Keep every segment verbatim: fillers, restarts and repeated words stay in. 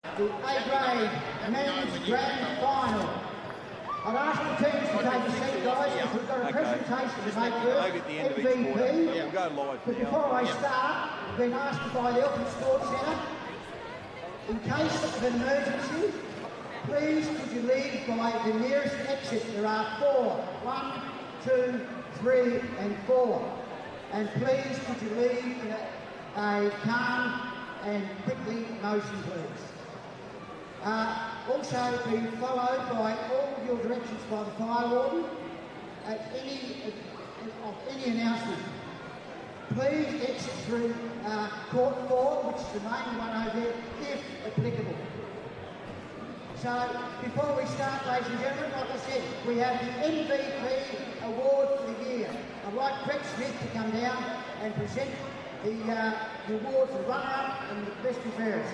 The A-grade men's grand final. I'd ask the teams to take a seat, guys, because we've got a Okay. presentation to make first. At the end of each M V P. quarter. Yeah, we'll go live But now. before I start, I've been asked by the Elton Sports Centre, in case of an emergency, please could you leave by the nearest exit. There are four. One, two, three, and four. And please could you leave in a, a calm and quickly motion, please. Uh, also be followed by all your directions by the fire warden at any of any announcement. Please exit through uh, court four, which is the main one over there, if applicable. So before we start, ladies and gentlemen, like I said, we have the M V P award for the year. I'd like Brett Smith to come down and present the, uh, the award for runner-up and the best and fairest.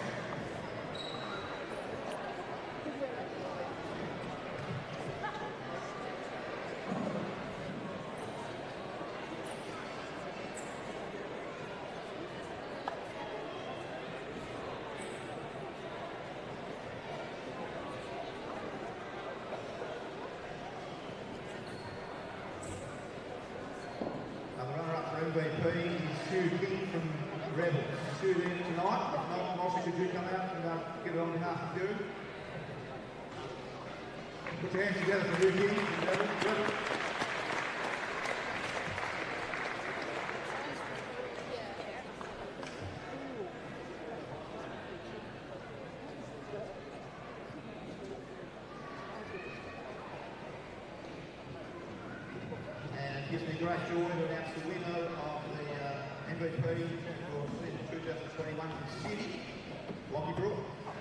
M V P is Sue King from Rebels. Sue there tonight. If not, Mossy, could you come out and uh, get it on behalf of Sue? Put your hands together for Sue King from Rebels. Rebels. And it gives me great joy to announce the winner of the uh, M V P for twenty twenty-one from Sydney, Lockie Brook.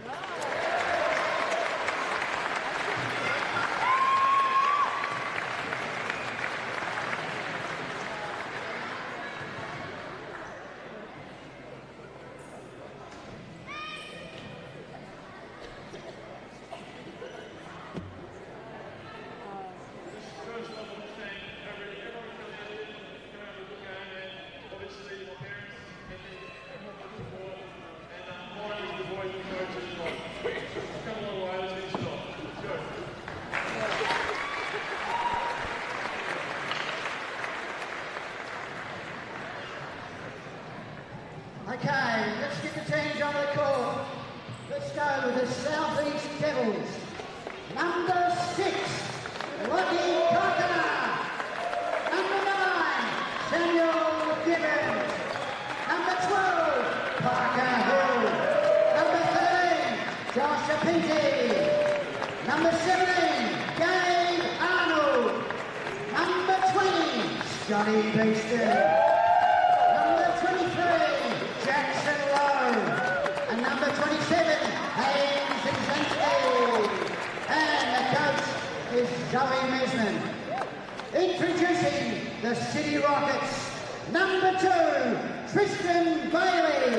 Okay, let's get the teams on the court. Let's go with the South East Devils. Number six, Lucky Coconut. Number nine, Samuel Gibbons. Number twelve, Parker Hill. Number thirteen, Josh Apinti. Number seventeen, Gabe Arnold. Number twenty, Johnny Beeston. Number twenty-three, Jackson Lowe. And number twenty-seven, Haynes Zansky. And the coach is Zoe Mesman. Introducing the City Rockets. Number two, Tristan Bailey.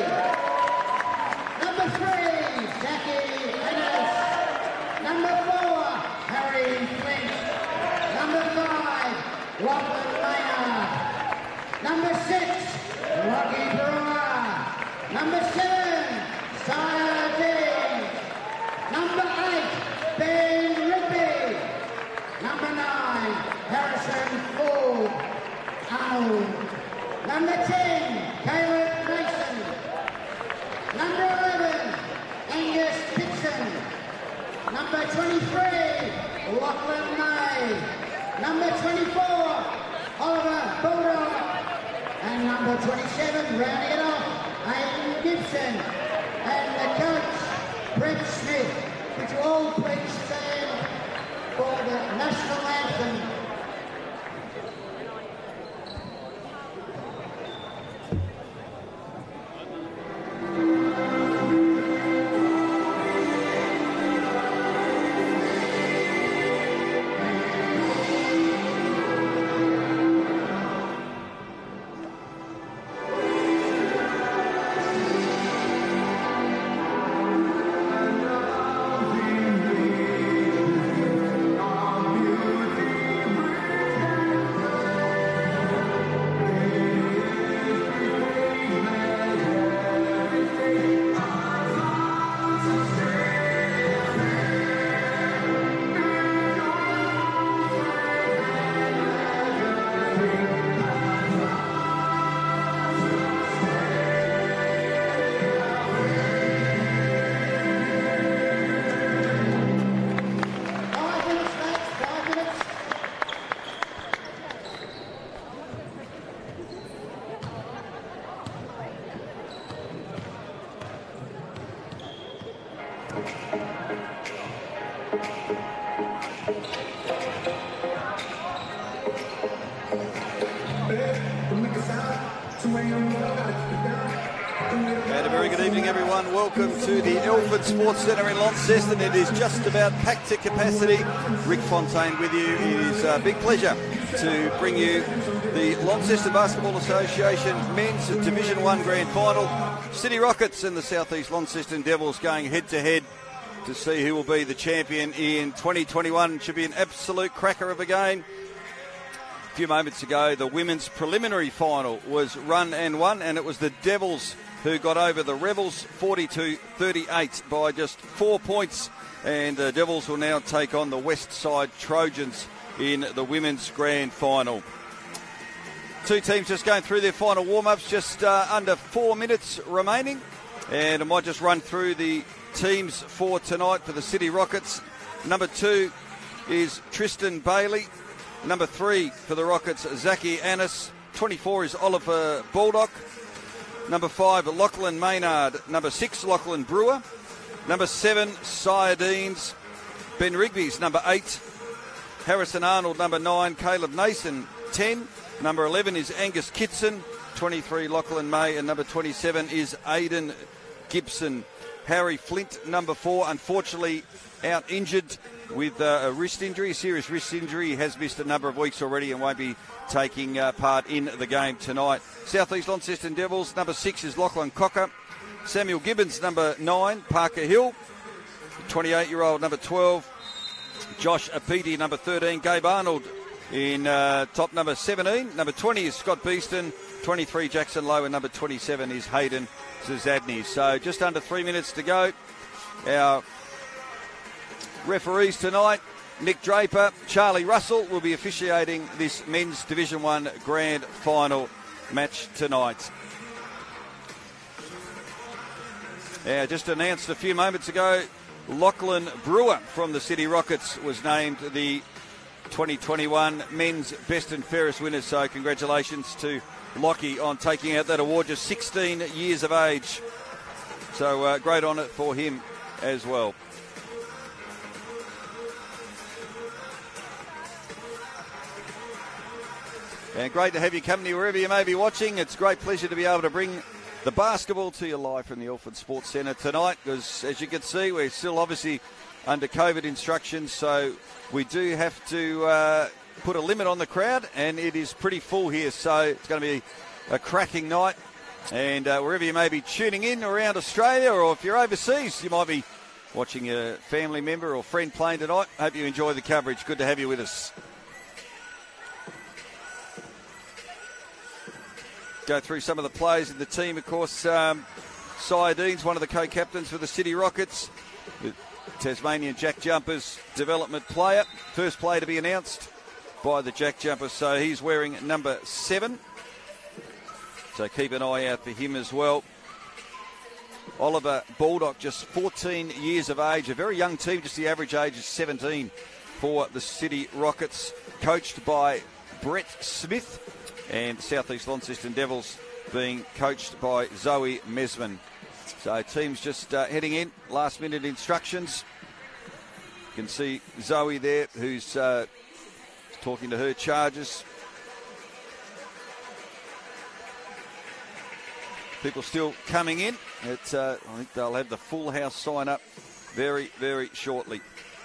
Number three, Jackie Ennis. Number four, Harry Flint. Number five, Lachlan Maynard. Number six, Rocky Brewer. Number seven, Sarah Dean. Number eight, Ben Rigby. Number nine, Harrison Ford. Arnold. Number ten, Caleb Mason. Number eleven, Angus Dixon. Number twenty-three, Lachlan May. Number twenty-four, Oliver Bulldog. And number twenty-seven, rounding it off, Aidan Gibson. And the coach, Brett Smith. Would you all please stand for the national anthem? Beauty And a very good evening, everyone. Welcome to the Ilford Sports Centre in Launceston. It is just about packed to capacity. Rick Fontaine with you. It is a big pleasure to bring you the Launceston Basketball Association Men's Division one Grand Final. City Rockets and the South East Launceston Devils going head-to-head to see who will be the champion in twenty twenty-one. Should be an absolute cracker of a game. A few moments ago, the women's preliminary final was run and won, and it was the Devils who got over the Rebels forty-two thirty-eight by just four points. And the Devils will now take on the West Side Trojans in the women's grand final. Two teams just going through their final warm-ups, just uh, under four minutes remaining. And I might just run through the teams for tonight for the City Rockets. Number two is Tristan Bailey. Number three for the Rockets, Zachy Annis. twenty-four is Oliver Baldock. Number five, Lachlan Maynard. Number six, Lachlan Brewer. Number seven, Sayadines. Ben Rigby's number eight. Harrison Arnold, number nine. Caleb Nason, ten. Number eleven is Angus Kitson. twenty-three, Lachlan May. And number twenty-seven is Aidan Gibson. Harry Flint, number four, unfortunately out injured with uh, a wrist injury, a serious wrist injury. He has missed a number of weeks already and won't be taking uh, part in the game tonight. South East Launceston Devils, number six is Lachlan Cocker. Samuel Gibbons, number nine. Parker Hill, twenty-eight-year-old, number twelve. Josh Apiti, number thirteen. Gabe Arnold in uh, top number seventeen. Number twenty is Scott Beeston. twenty-three, Jackson Lowe. And number twenty-seven is Hayden Zazadny. So just under three minutes to go. Our referees tonight, Nick Draper, Charlie Russell will be officiating this men's Division one grand final match tonight. Yeah, just announced a few moments ago, Lachlan Brewer from the City Rockets was named the twenty twenty-one men's best and fairest winner. So congratulations to Lockie on taking out that award, just sixteen years of age. So uh, great honour for him as well. And great to have your company wherever you may be watching. It's a great pleasure to be able to bring the basketball to you live from the Ilford Sports Centre tonight, because as you can see, we're still obviously under COVID instructions, so we do have to uh, put a limit on the crowd, and it is pretty full here, so it's going to be a cracking night. And uh, wherever you may be tuning in around Australia, or if you're overseas, you might be watching a family member or friend playing tonight. Hope you enjoy the coverage. Good to have you with us. Go through some of the players in the team. Of course, um, Sayadines, one of the co-captains for the City Rockets, the Tasmanian Jack Jumpers development player. First player to be announced by the Jack Jumpers, so he's wearing number seven. So keep an eye out for him as well. Oliver Baldock, just fourteen years of age, a very young team, just the average age is seventeen for the City Rockets, coached by Brett Smith. And South East Launceston Devils being coached by Zoe Mesman. So teams just uh, heading in, last minute instructions. You can see Zoe there, who's uh, talking to her charges. People still coming in. It's, uh, I think they'll have the full house sign up very, very shortly.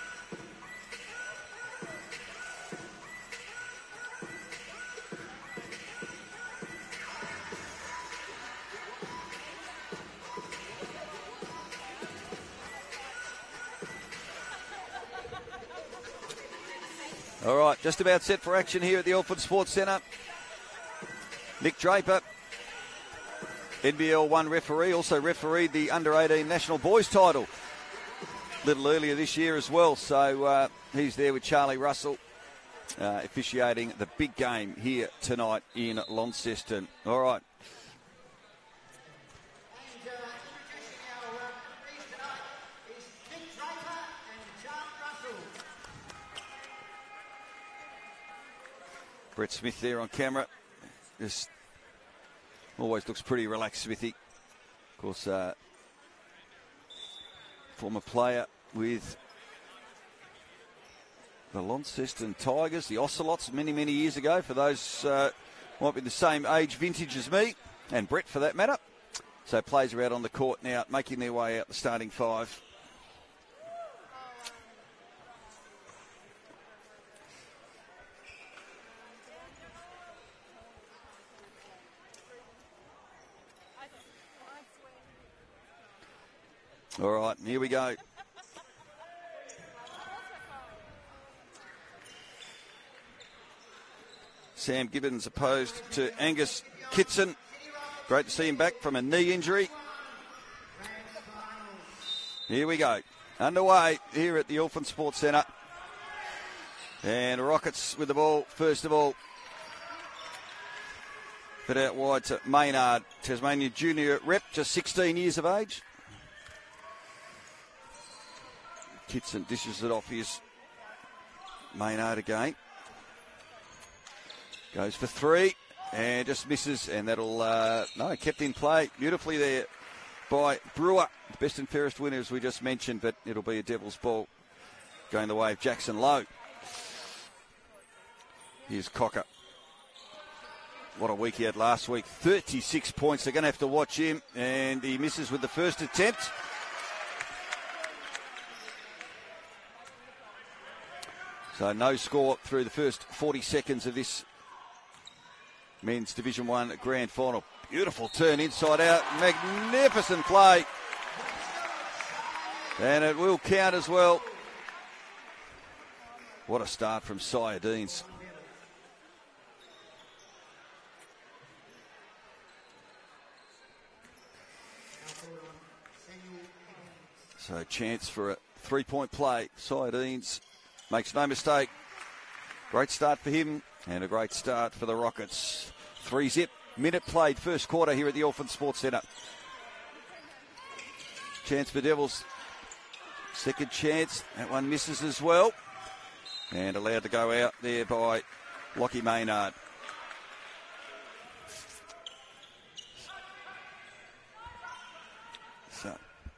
All right, just about set for action here at the Ilford Sports Centre. Nick Draper, N B L one referee, also refereed the under eighteen national boys title a little earlier this year as well. So uh, he's there with Charlie Russell, uh, officiating the big game here tonight in Launceston. All right. Brett Smith there on camera. Just always looks pretty relaxed, Smithy. Of course, uh, former player with the Launceston Tigers, the Ocelots, many, many years ago, for those uh, might be the same age vintage as me, and Brett for that matter. So players are out on the court now, making their way out the starting five. All right, here we go. Sam Gibbons opposed to Angus Kitson. Great to see him back from a knee injury. Here we go. Underway here at the Elfin Sports Centre. And Rockets with the ball, first of all. Fit out wide to Maynard, Tasmanian junior rep, just sixteen years of age. Kitson dishes it off his Maynard again. Goes for three and just misses, and that'll, uh, no, kept in play beautifully there by Brewer. Best and fairest winner, as we just mentioned, but it'll be a Devils ball going the way of Jackson Lowe. Here's Cocker. What a week he had last week. thirty-six points. They're going to have to watch him, and he misses with the first attempt. So no score through the first forty seconds of this men's Division One grand final. Beautiful turn inside out. Magnificent play. And it will count as well. What a start from Sayadines. So chance for a three-point play. Sayadines makes no mistake. Great start for him and a great start for the Rockets. Three zip. Minute played first quarter here at the Elfin Sports Centre. Chance for Devils. Second chance. That one misses as well. And allowed to go out there by Lockie Maynard. So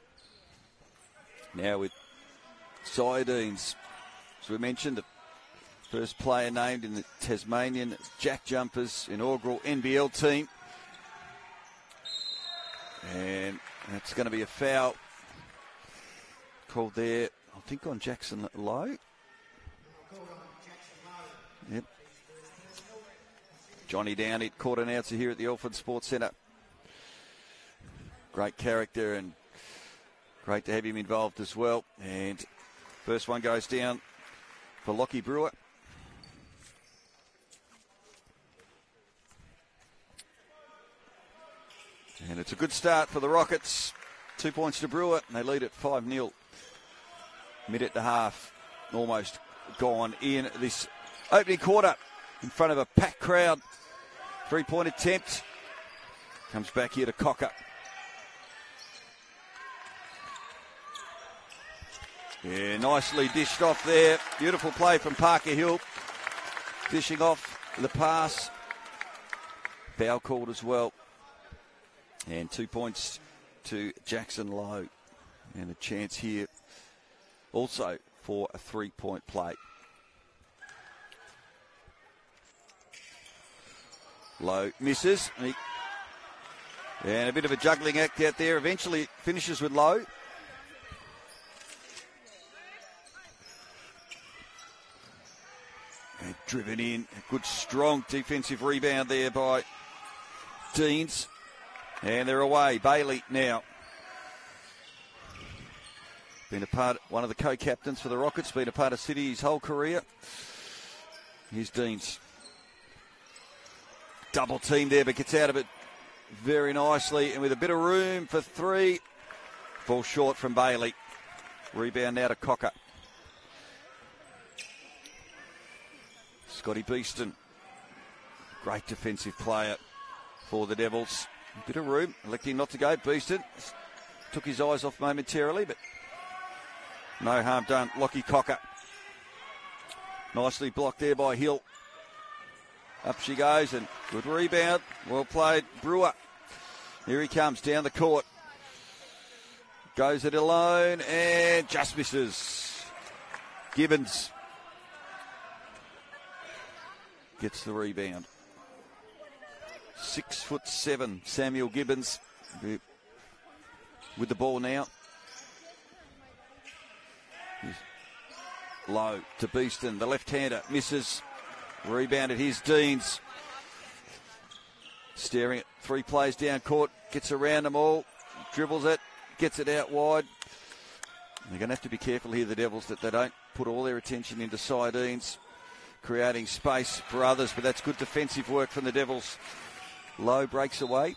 now with Sayadines, as we mentioned, the first player named in the Tasmanian Jack Jumpers inaugural N B L team. And that's going to be a foul called there, I think, on Jackson Lowe. Yep. Johnny Downey, court announcer here at the Elfin Sports Centre. Great character and great to have him involved as well. And first one goes down for Lockie Brewer. And it's a good start for the Rockets. Two points to Brewer, and they lead at five nil. Minute and a half almost gone in this opening quarter in front of a packed crowd. Three-point attempt. Comes back here to Cocker. Yeah, nicely dished off there. Beautiful play from Parker Hill. Dishing off the pass. Foul called as well. And two points to Jackson Lowe. And a chance here also for a three-point play. Lowe misses. He, and a bit of a juggling act out there. Eventually finishes with Lowe. And driven in. A good, strong defensive rebound there by Deans. And they're away. Bailey now. Been a part, one of the co-captains for the Rockets. Been a part of City his whole career. Here's Deans. Double team there, but gets out of it very nicely. And with a bit of room for three. Falls short from Bailey. Rebound now to Cocker. Scotty Beeston. Great defensive player for the Devils. A bit of room, electing not to go. Beeston took his eyes off momentarily, but no harm done. Lockie Cocker. Nicely blocked there by Hill. Up she goes, and good rebound. Well played, Brewer. Here he comes down the court. Goes it alone and just misses. Gibbons gets the rebound. Six foot seven, Samuel Gibbons with the ball now. He's low to Beeston, the left-hander misses. Rebounded his Deans. Staring at three players down court, gets around them all, dribbles it, gets it out wide. They're going to have to be careful here, the Devils, that they don't put all their attention into Sardines, creating space for others, but that's good defensive work from the Devils. Low breaks away.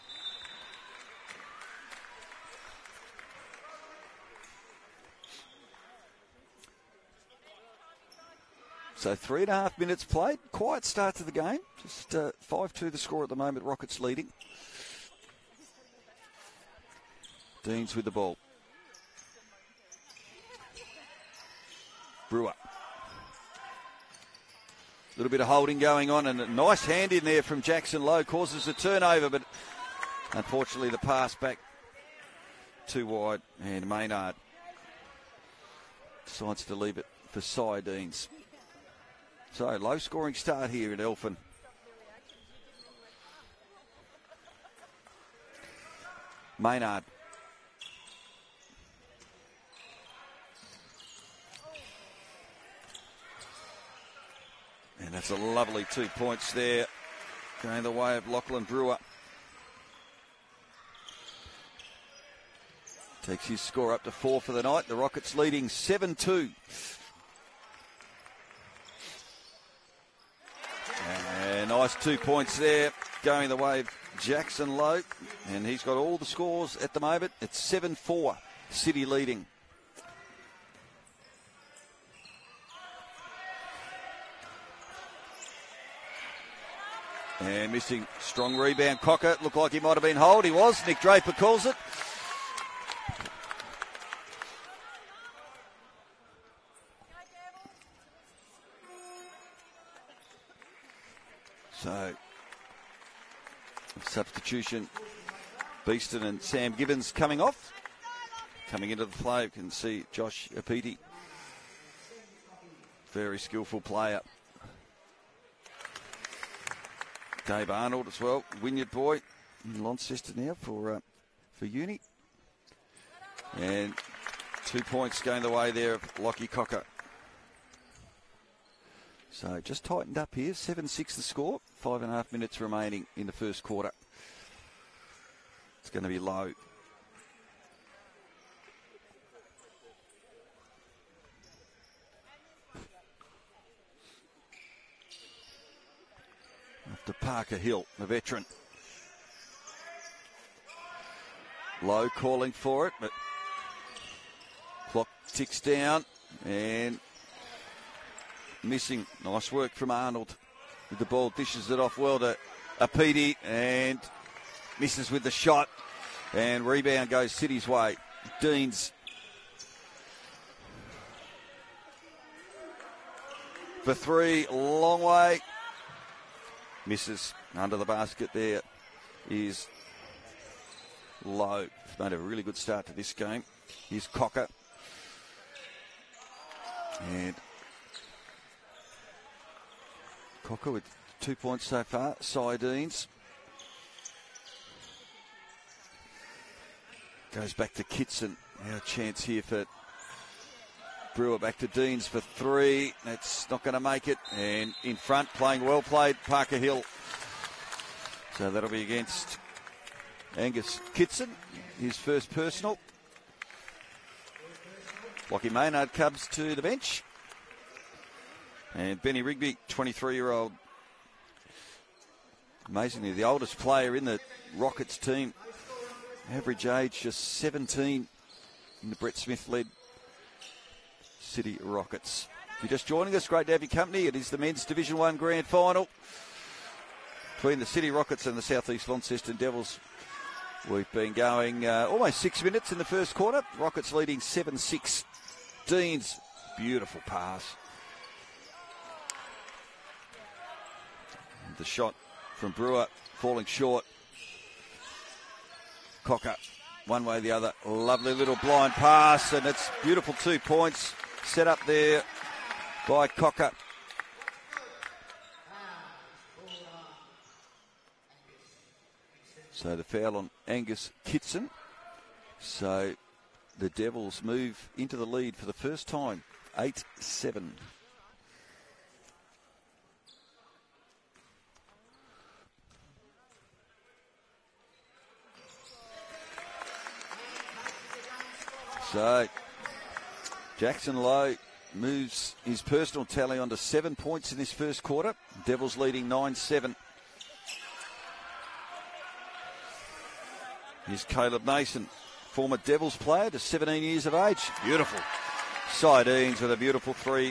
So three and a half minutes played. Quiet start to the game. Just uh, five two the score at the moment. Rockets leading. Deans with the ball. Brewer. A little bit of holding going on, and a nice hand in there from Jackson Lowe causes a turnover, but unfortunately the pass back too wide, and Maynard decides to leave it for Sardines. So, low scoring start here at Elphin. Maynard. And that's a lovely two points there, going the way of Lachlan Brewer. Takes his score up to four for the night. The Rockets leading seven two. And nice two points there, going the way of Jackson Lowe. And he's got all the scores at the moment. It's seven four, City leading. And missing, strong rebound. Cocker looked like he might have been holed. He was. Nick Draper calls it. So, substitution. Beeston and Sam Gibbons coming off. Coming into the play, you can see Josh Apiti. Very skillful player. Dave Arnold as well, Wynyard boy in Launceston now for uh, for uni. And two points going the way there of Lockie Cocker. So just tightened up here, seven six the score, five and a half minutes remaining in the first quarter. It's going to be low. To Parker Hill, the veteran. Low calling for it, but clock ticks down and missing. Nice work from Arnold with the ball, dishes it off well to Apiti and misses with the shot, and rebound goes City's way. Deans for three, long way. Misses under the basket there is Lowe. He's made a really good start to this game. Here's Cocker. And Cocker with two points so far. Sardines. Goes back to Kitson. Now a chance here for Brewer, back to Deans for three. That's not going to make it. And in front, playing well played, Parker Hill. So that'll be against Angus Kitson, his first personal. Lockie Maynard comes to the bench. And Benny Rigby, twenty-three-year-old. Amazingly, the oldest player in the Rockets team. Average age just seventeen in the Brett Smith-led City Rockets. If you're just joining us, great to have your company. It is the Men's Division one Grand Final between the City Rockets and the South East Launceston Devils. We've been going uh, almost six minutes in the first quarter. Rockets leading seven six. Deans, beautiful pass. And the shot from Brewer falling short. Cocker, one way or the other. Lovely little blind pass, and it's beautiful two points. Set up there by Cocker. So the foul on Angus Kitson. So the Devils move into the lead for the first time, eight seven. So Jackson Lowe moves his personal tally on to seven points in this first quarter. Devils leading nine seven. Here's Caleb Mason, former Devils player, to seventeen years of age. Beautiful. Sardines with a beautiful three.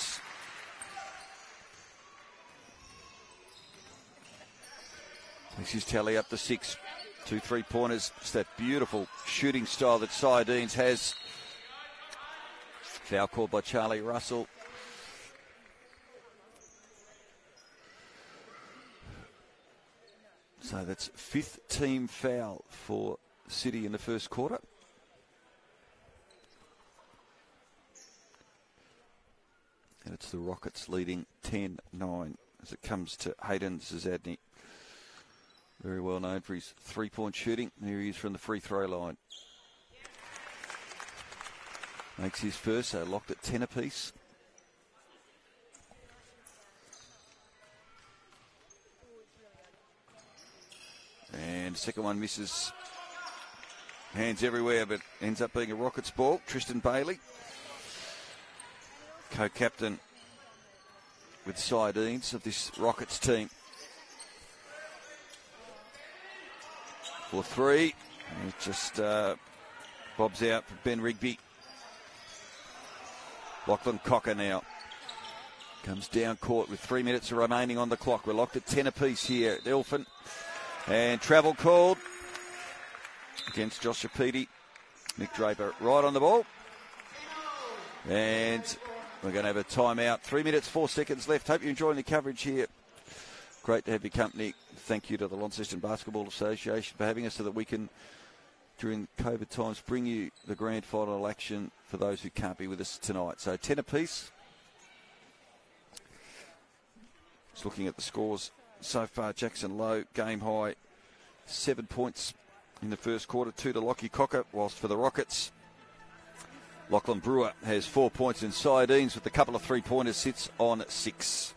Takes his tally up to six. Two three-pointers. It's that beautiful shooting style that Sardines has. Foul called by Charlie Russell. So that's fifth team foul for City in the first quarter. And it's the Rockets leading ten nine as it comes to Hayden Zazadny. Very well known for his three-point shooting. Here he is from the free throw line. Makes his first, so locked at ten apiece. And second one misses. Hands everywhere, but ends up being a Rockets ball. Tristan Bailey, co-captain with Sardines of this Rockets team. For three. And it just uh, bobs out for Ben Rigby. Lachlan Cocker now comes down court with three minutes remaining on the clock. We're locked at ten apiece here at Elfin. And travel called against Josh Apiti. Nick Draper right on the ball. And we're going to have a timeout. Three minutes, four seconds left. Hope you're enjoying the coverage here. Great to have your company. Thank you to the Launceston Basketball Association for having us so that we can, during COVID times, bring you the grand final action for those who can't be with us tonight. So ten apiece. Just looking at the scores so far. Jackson Lowe, game high, seven points in the first quarter, two to Lockie Cocker, whilst for the Rockets, Lachlan Brewer has four points in Sardines with a couple of three-pointers, sits on six.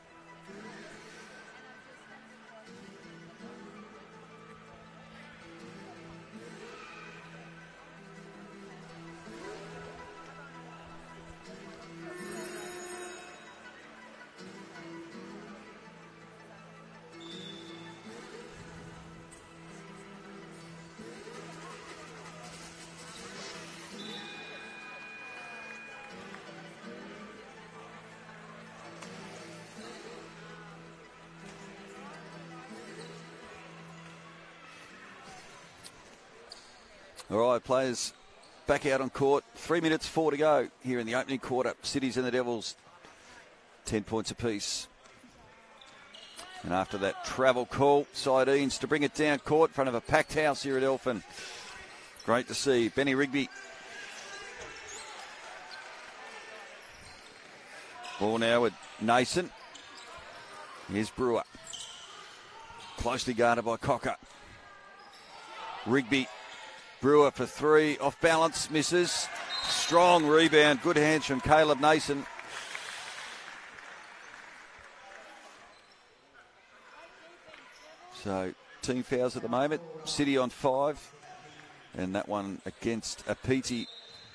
All right, players back out on court. Three minutes, four to go here in the opening quarter. Cities and the Devils, ten points apiece. And after that travel call, Sardines to bring it down court in front of a packed house here at Elfin. Great to see. Benny Rigby. Ball now with Nason. Here's Brewer. Closely guarded by Cocker. Rigby. Brewer for three, off balance, misses. Strong rebound, good hands from Caleb Nason. So, team fouls at the moment. City on five. And that one against Apiti.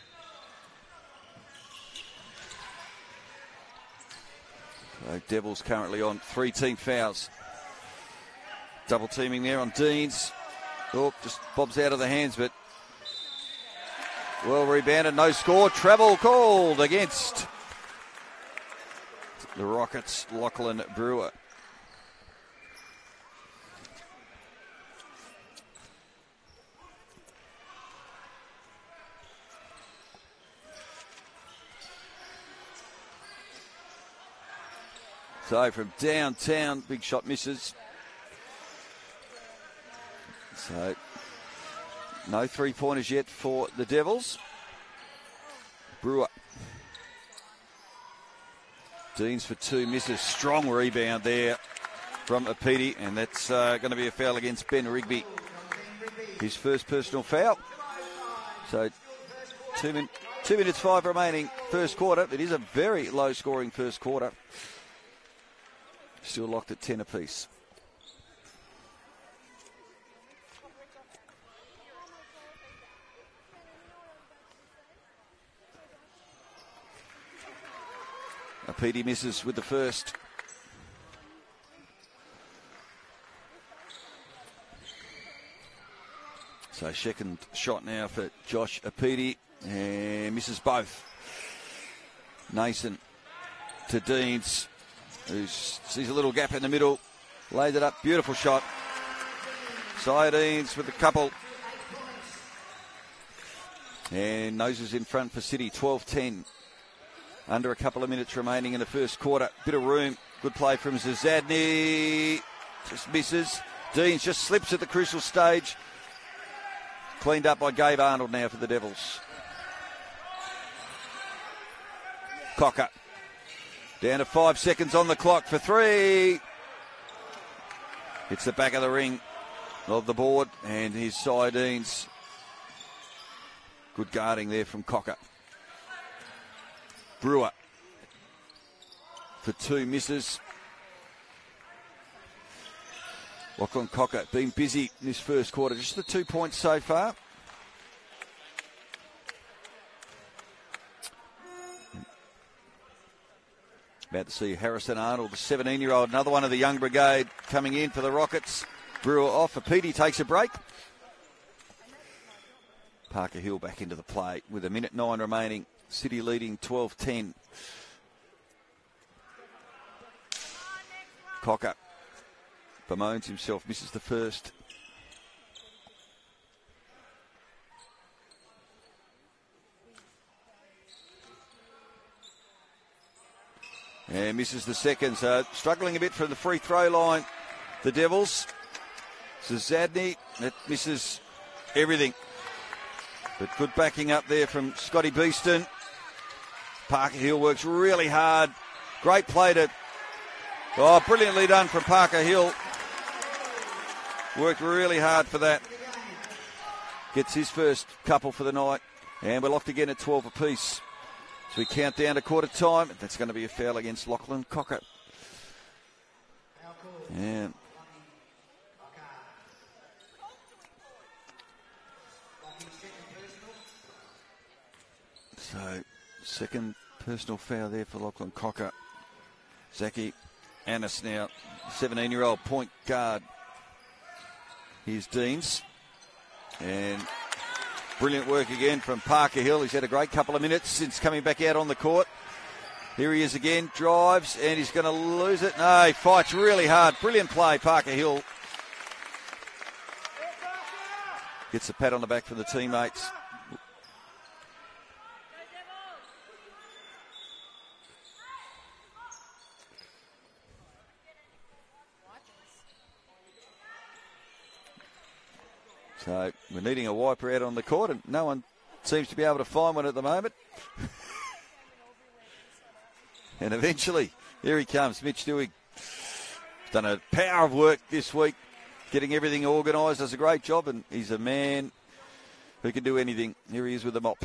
So, Devils currently on three team fouls. Double teaming there on Deans. Oh, just bobs out of the hands, but well rebounded, no score. Travel called against the Rockets, Lachlan Brewer. So from downtown, big shot misses. So, no three-pointers yet for the Devils. Brewer. Deans for two, misses. Strong rebound there from Apiti, and that's uh, going to be a foul against Ben Rigby. his first personal foul. So two, min- two minutes five remaining first quarter. It is a very low scoring first quarter. Still locked at ten apiece. Apiti misses with the first. So second shot now for Josh Apiti, and misses both. Nason to Deans, who sees a little gap in the middle, laid it up, beautiful shot. Deans with a couple. And noses in front for City, twelve ten. Under a couple of minutes remaining in the first quarter. Bit of room. Good play from Zazadny. Just misses. Deans just slips at the crucial stage. Cleaned up by Gabe Arnold now for the Devils. Cocker. Down to five seconds on the clock for three. Hits the back of the ring of the board. And his Sardines. Good guarding there from Cocker. Brewer for two misses. Lachlan Cocker been busy in this first quarter. Just the two points so far. About to see Harrison Arnold, the seventeen-year-old, another one of the young brigade coming in for the Rockets. Brewer off. Apiti takes a break. Parker Hill back into the play with a minute nine remaining. City leading twelve ten. Cocker bemoans himself, misses the first. And misses the second, so struggling a bit from the free throw line, the Devils. Zazadny, that misses everything. But good backing up there from Scotty Beeston. Parker Hill works really hard. Great play to... Oh, brilliantly done from Parker Hill. Worked really hard for that. Gets his first couple for the night. And we're locked again at twelve apiece. So we count down to quarter time. That's going to be a foul against Lachlan Cocker. Yeah. So, second personal foul there for Lachlan Cocker. Zaki Annis now, seventeen-year-old point guard. Here's Deans. And brilliant work again from Parker Hill. He's had a great couple of minutes since coming back out on the court. Here he is again, drives, and he's going to lose it. No, he fights really hard. Brilliant play, Parker Hill. Gets a pat on the back from the teammates. So we're needing a wiper out on the court, and no one seems to be able to find one at the moment. And eventually, here he comes, Mitch Dewey. Done a power of work this week, getting everything organised, does a great job, and he's a man who can do anything. Here he is with the mop.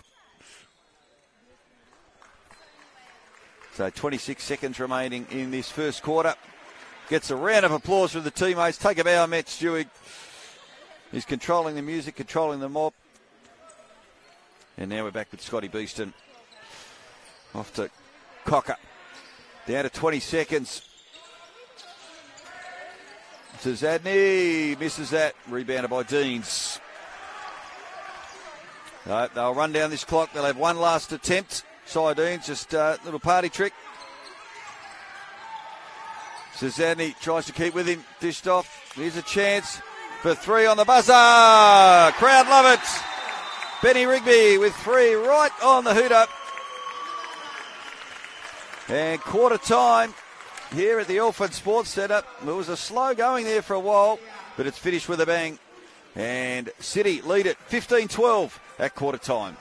So twenty-six seconds remaining in this first quarter. Gets a round of applause from the teammates. Take a bow, Mitch Dewey. He's controlling the music, controlling the mop. And now we're back with Scotty Beeston. Off to Cocker. Down to twenty seconds. Zazadny misses that. Rebounded by Deans. No, they'll run down this clock. They'll have one last attempt. Sardines, just a little party trick. Zazadny tries to keep with him. Dished off. Here's a chance for three on the buzzer. Crowd love it. Benny Rigby with three right on the hoot up. And quarter time here at the Elford Sports Centre. It was a slow going there for a while, but it's finished with a bang. And City lead it fifteen twelve at quarter time.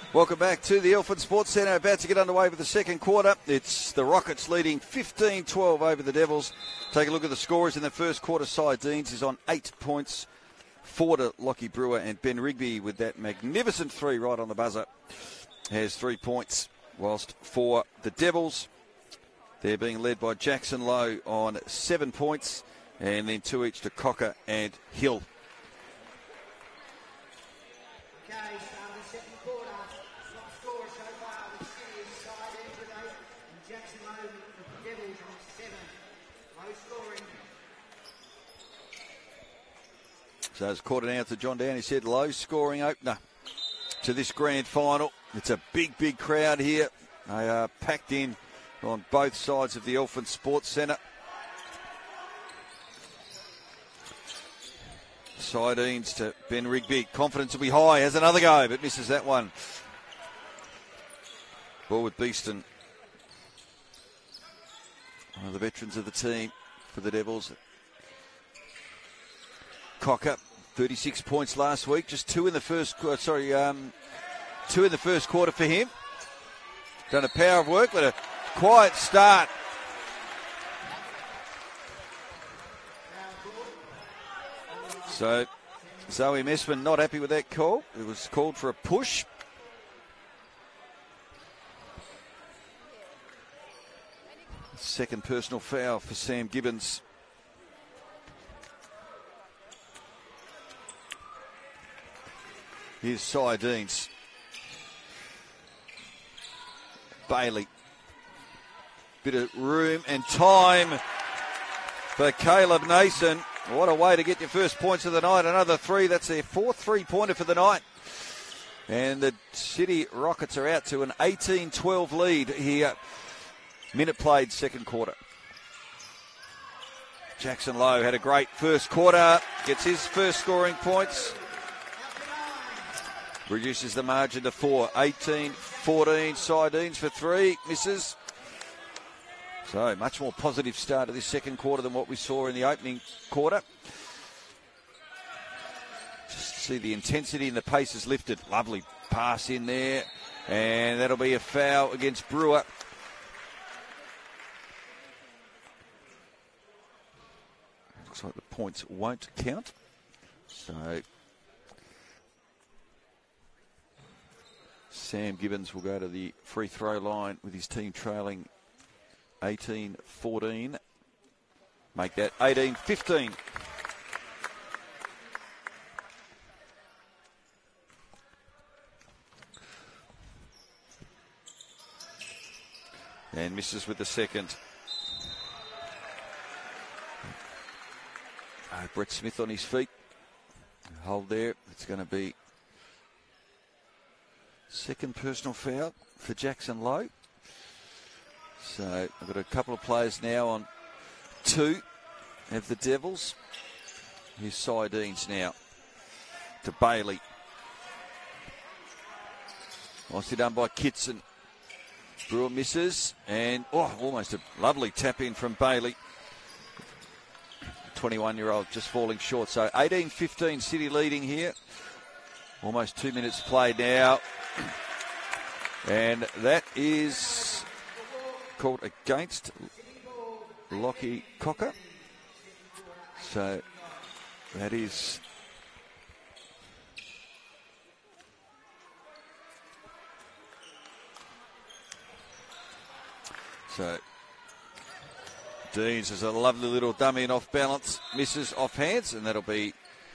Welcome back to the Elford Sports Centre. About to get underway with the second quarter. It's the Rockets leading fifteen twelve over the Devils. Take a look at the scorers in the first quarter. Sardines is on eight points. Four to Lockie Brewer, and Ben Rigby with that magnificent three right on the buzzer has three points. Whilst for the Devils, they're being led by Jackson Lowe on seven points, and then two each to Cocker and Hill. So as quarter announcer John Downey said, low scoring opener to this grand final. It's a big, big crowd here. They are packed in on both sides of the Elford Sports Centre. Sardines to Ben Rigby. Confidence will be high. Has another go, but misses that one. Ball with Beeston. One of the veterans of the team for the Devils. Cocker, thirty-six points last week, just two in the first. Sorry, um, two in the first quarter for him. Done a power of work, but a quiet start. So, Zoe Messman not happy with that call. It was called for a push. Second personal foul for Sam Gibbons. Here's Sardines. Bailey. Bit of room and time for Caleb Nason. What a way to get your first points of the night. Another three. That's their fourth three-pointer for the night. And the City Rockets are out to an eighteen twelve lead here. Minute played, second quarter. Jackson Lowe had a great first quarter. Gets his first scoring points. Reduces the margin to four. eighteen fourteen. Sardines for three. Misses. So much more positive start to this second quarter than what we saw in the opening quarter. Just see the intensity and the pace is lifted. Lovely pass in there. And that'll be a foul against Brewer. Looks like the points won't count. So Sam Gibbons will go to the free throw line with his team trailing eighteen fourteen. Make that eighteen fifteen. And misses with the second. Uh, Brett Smith on his feet. Hold there. It's going to be second personal foul for Jackson Lowe. So I've got a couple of players now on two of the Devils. Here's Sardines now to Bailey. Nicely done by Kitson. Brewer misses and oh, almost a lovely tap in from Bailey. twenty-one-year-old just falling short. So eighteen fifteen City leading here. Almost two minutes played now. And that is called against Lockie Cocker. So that is so Deans is a lovely little dummy and off balance, misses off hands, and that'll be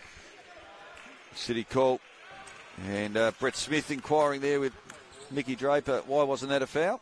City call. And uh, Brett Smith inquiring there with Mickey Draper, why wasn't that a foul?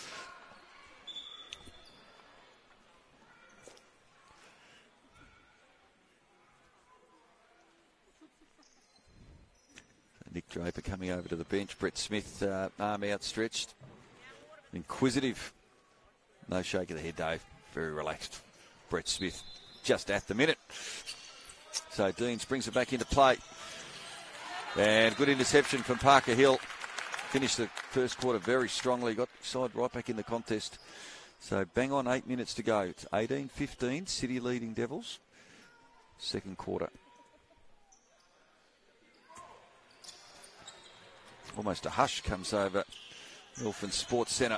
Nick Draper coming over to the bench. Brett Smith, uh, arm outstretched. Inquisitive. No shake of the head, Dave. Very relaxed. Brett Smith just at the minute. So Deans brings it back into play. And good interception from Parker Hill. Finished the first quarter very strongly. Got side right back in the contest. So bang on, eight minutes to go. It's eighteen fifteen. City leading Devils. Second quarter. almost a hush comes over Elfin Sports Centre.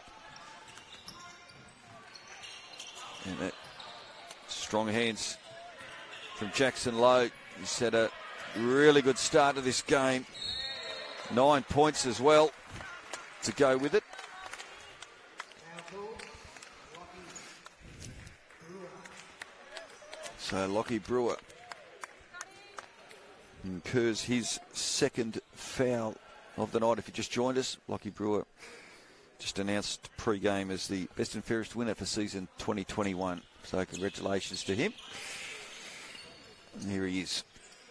And that strong hands from Jackson Lowe. He's had a really good start to this game. Nine points as well to go with it. So Lockie Brewer incurs his second foul of the night. If you just joined us, Lockie Brewer just announced pre-game as the best and fairest winner for season twenty twenty-one. So congratulations to him. And here he is.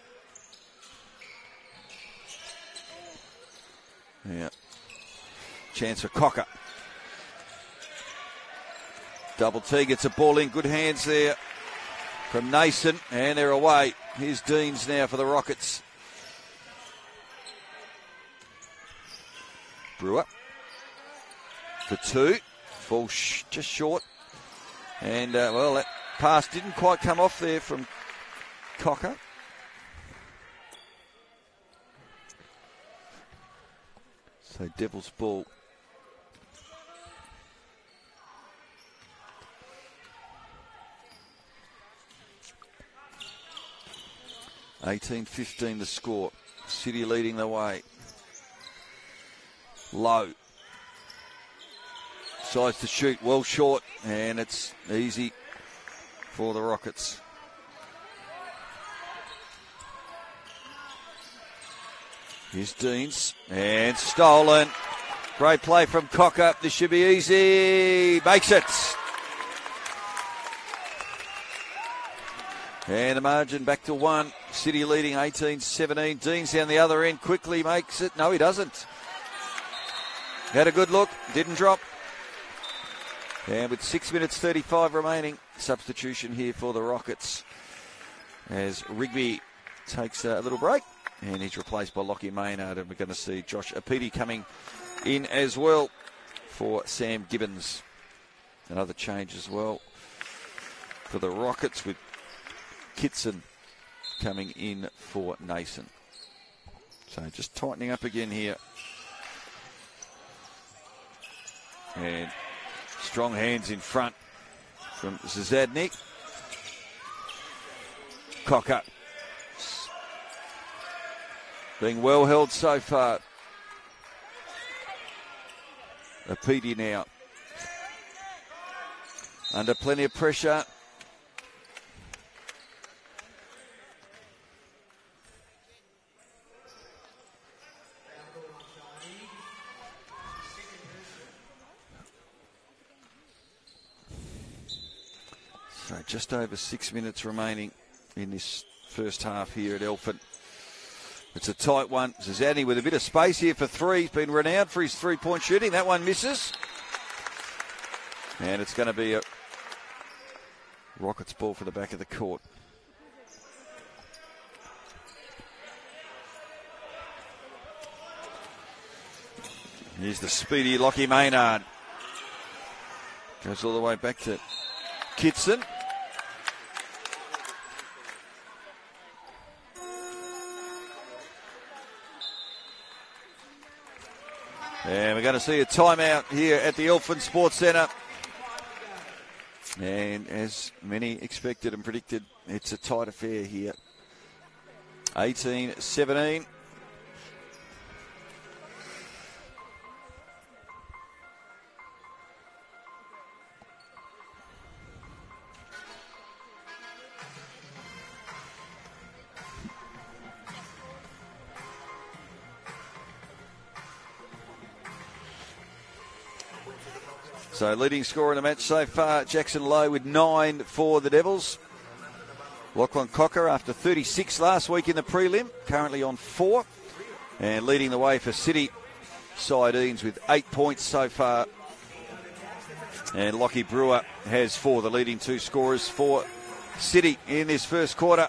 Yeah. Chance for Cocker. Double T gets a ball in. Good hands there from Nason. And they're away. Here's Deans now for the Rockets. Brewer. For two. Fall sh- just short. And, uh, well, that pass didn't quite come off there from Cocker. So Devils ball. eighteen fifteen the score. City leading the way. Low. Decides to shoot well short, and it's easy for the Rockets. Here's Deans, and stolen. Great play from Cocker. This should be easy. Makes it. And the margin back to one. City leading eighteen seventeen. Deans down the other end quickly makes it. No, he doesn't. Had a good look. Didn't drop. And with six minutes thirty-five remaining, substitution here for the Rockets as Rigby takes a little break. And he's replaced by Lockie Maynard. And we're going to see Josh Apiti coming in as well for Sam Gibbons. Another change as well for the Rockets with Kitson coming in for Nason. So just tightening up again here. And strong hands in front from Zazadnik. Cocker. Being well held so far. Apiti now. Under plenty of pressure. So just over six minutes remaining in this first half here at Elfin. It's a tight one. Zazani with a bit of space here for three. He's been renowned for his three-point shooting. That one misses. And it's going to be a Rockets ball for the back of the court. Here's the speedy Lockie Maynard. Goes all the way back to Kitson. And we're going to see a timeout here at the Elfin Sports Centre. And as many expected and predicted, it's a tight affair here. eighteen seventeen. So leading scorer in the match so far, Jackson Lowe with nine for the Devils. Lachlan Cocker after thirty-six last week in the prelim, currently on four. And leading the way for City, Sardines with eight points so far. And Lockie Brewer has four, the leading two scorers for City in this first quarter.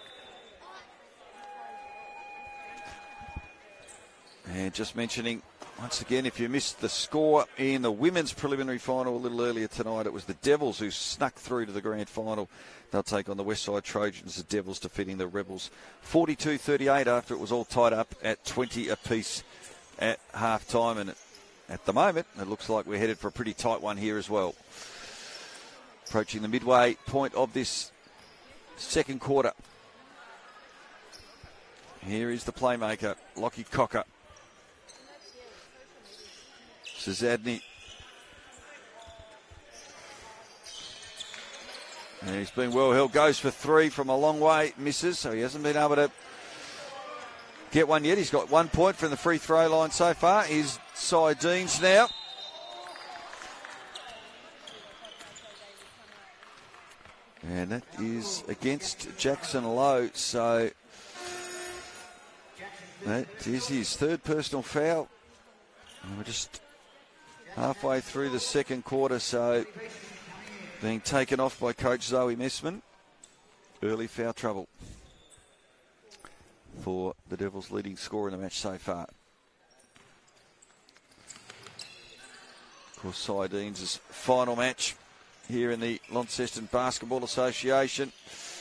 And just mentioning Once again, if you missed the score in the women's preliminary final a little earlier tonight, it was the Devils who snuck through to the grand final. They'll take on the Westside Trojans, the Devils defeating the Rebels forty-two thirty-eight after it was all tied up at twenty apiece at half-time. And at the moment, it looks like we're headed for a pretty tight one here as well. Approaching the midway point of this second quarter. Here is the playmaker, Lockie Cocker. Zadney. And he's been well held. Goes for three from a long way. Misses, so he hasn't been able to get one yet. He's got one point from the free throw line so far. He's Sardines now. And that is against Jackson Lowe. So that is his third personal foul. And we're just halfway through the second quarter, so being taken off by coach Zoe Messman. Early foul trouble for the Devils' leading scorer in the match so far. Of course, Sardines' final match here in the Launceston Basketball Association.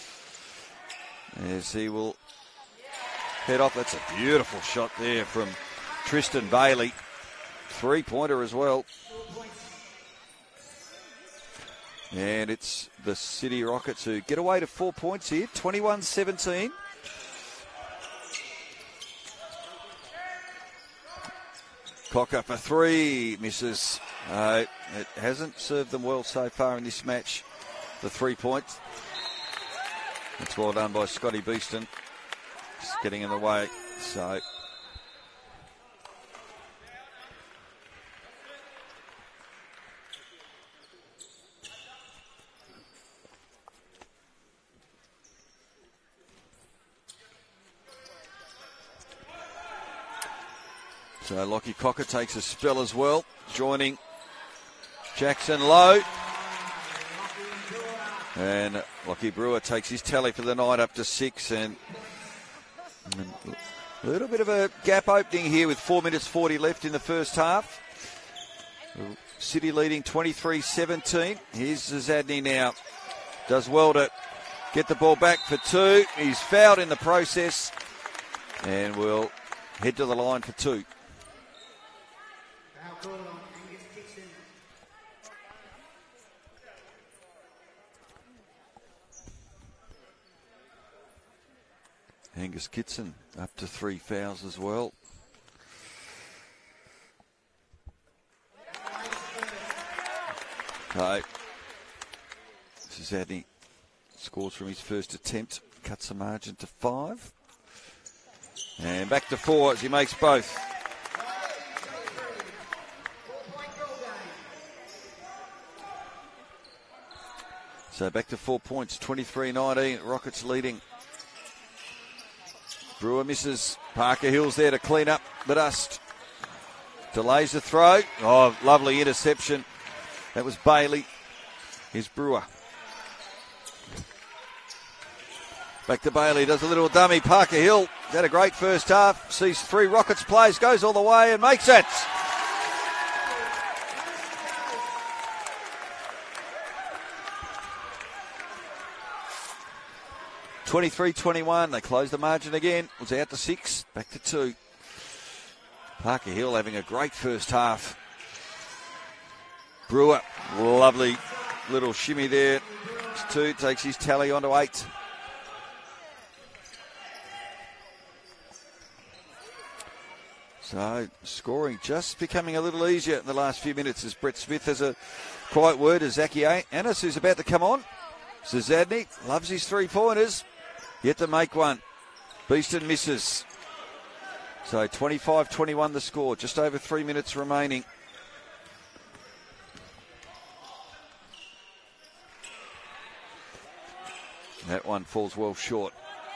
As he will head off. That's a beautiful shot there from Tristan Bailey. Three-pointer as well. And it's the City Rockets who get away to four points here, twenty-one seventeen. Cocker for three, misses. Uh, it hasn't served them well so far in this match, the three points. It's well done by Scotty Beeston. Just getting in the way, so... So Lockie Cocker takes a spell as well, joining Jackson Lowe. And Lockie Brewer takes his tally for the night up to six. And, and a little bit of a gap opening here with four minutes forty left in the first half. City leading twenty-three seventeen. Here's Zadney now. Does well to get the ball back for two. He's fouled in the process. And will head to the line for two. Angus Kitson up to three fouls as well. So, Zadney scores from his first attempt, cuts the margin to five. And back to four as he makes both. So back to four points, twenty-three nineteen, Rockets leading. Brewer misses. Parker Hill's there to clean up the dust. Delays the throw. Oh, lovely interception. That was Bailey. Here's Brewer. Back to Bailey. Does a little dummy. Parker Hill had a great first half. Sees three Rockets plays. Goes all the way and makes it. twenty-three twenty-one, they close the margin again. Was out to six, back to two. Parker Hill having a great first half. Brewer, lovely little shimmy there. It's two, takes his tally on to eight. So scoring just becoming a little easier in the last few minutes as Brett Smith has a quiet word as Zachy Annis, who's about to come on. Zadney loves his three-pointers. Yet to make one. Beeston misses. So twenty-five twenty-one the score. Just over three minutes remaining. That one falls well short.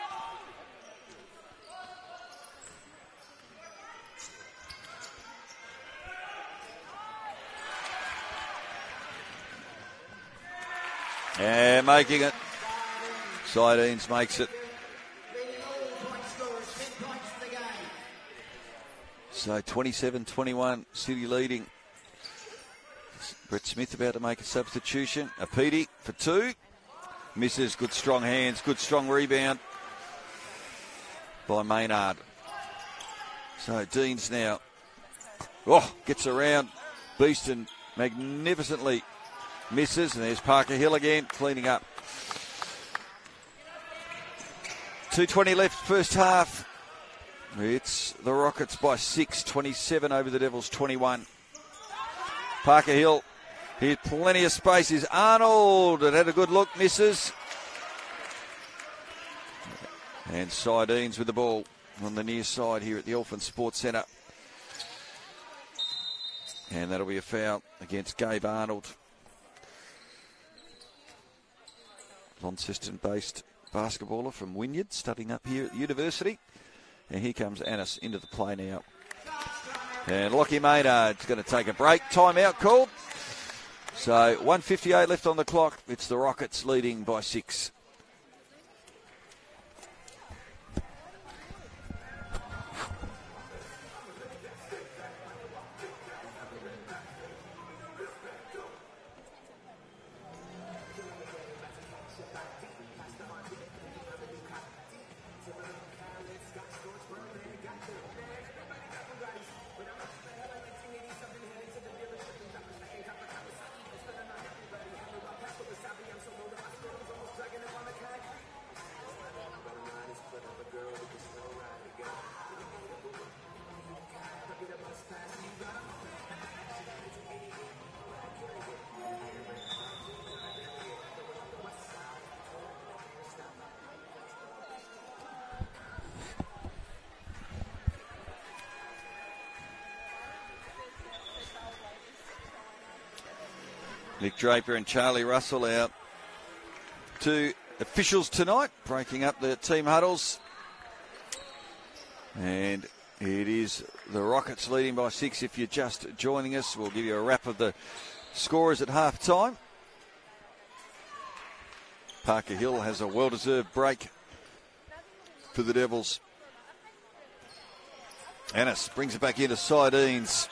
And making it. Sardines makes it. So twenty-seven twenty-one, City leading. Brett Smith about to make a substitution. Apiti for two. Misses. Good strong hands. Good strong rebound by Maynard. So Deans now. Oh, gets around. Beeston magnificently misses. And there's Parker Hill again, cleaning up. two twenty left first half. It's the Rockets by six, twenty-seven over the Devils, twenty-one. Parker Hill, he had plenty of space. Is Arnold, it had a good look, misses. And Sardines with the ball on the near side here at the Elfin Sports Centre. And that'll be a foul against Gabe Arnold. Launceston-based basketballer from Wynyard, studying up here at the university. And here comes Annis into the play now. And Lockie Maynard's going to take a break. Timeout called. So one fifty-eight left on the clock. It's the Rockets leading by six. Nick Draper and Charlie Russell out. Two officials tonight, breaking up the team huddles. And it is the Rockets leading by six. If you're just joining us, we'll give you a wrap of the scorers at half time. Parker Hill has a well-deserved break for the Devils. Annis brings it back into Sardines.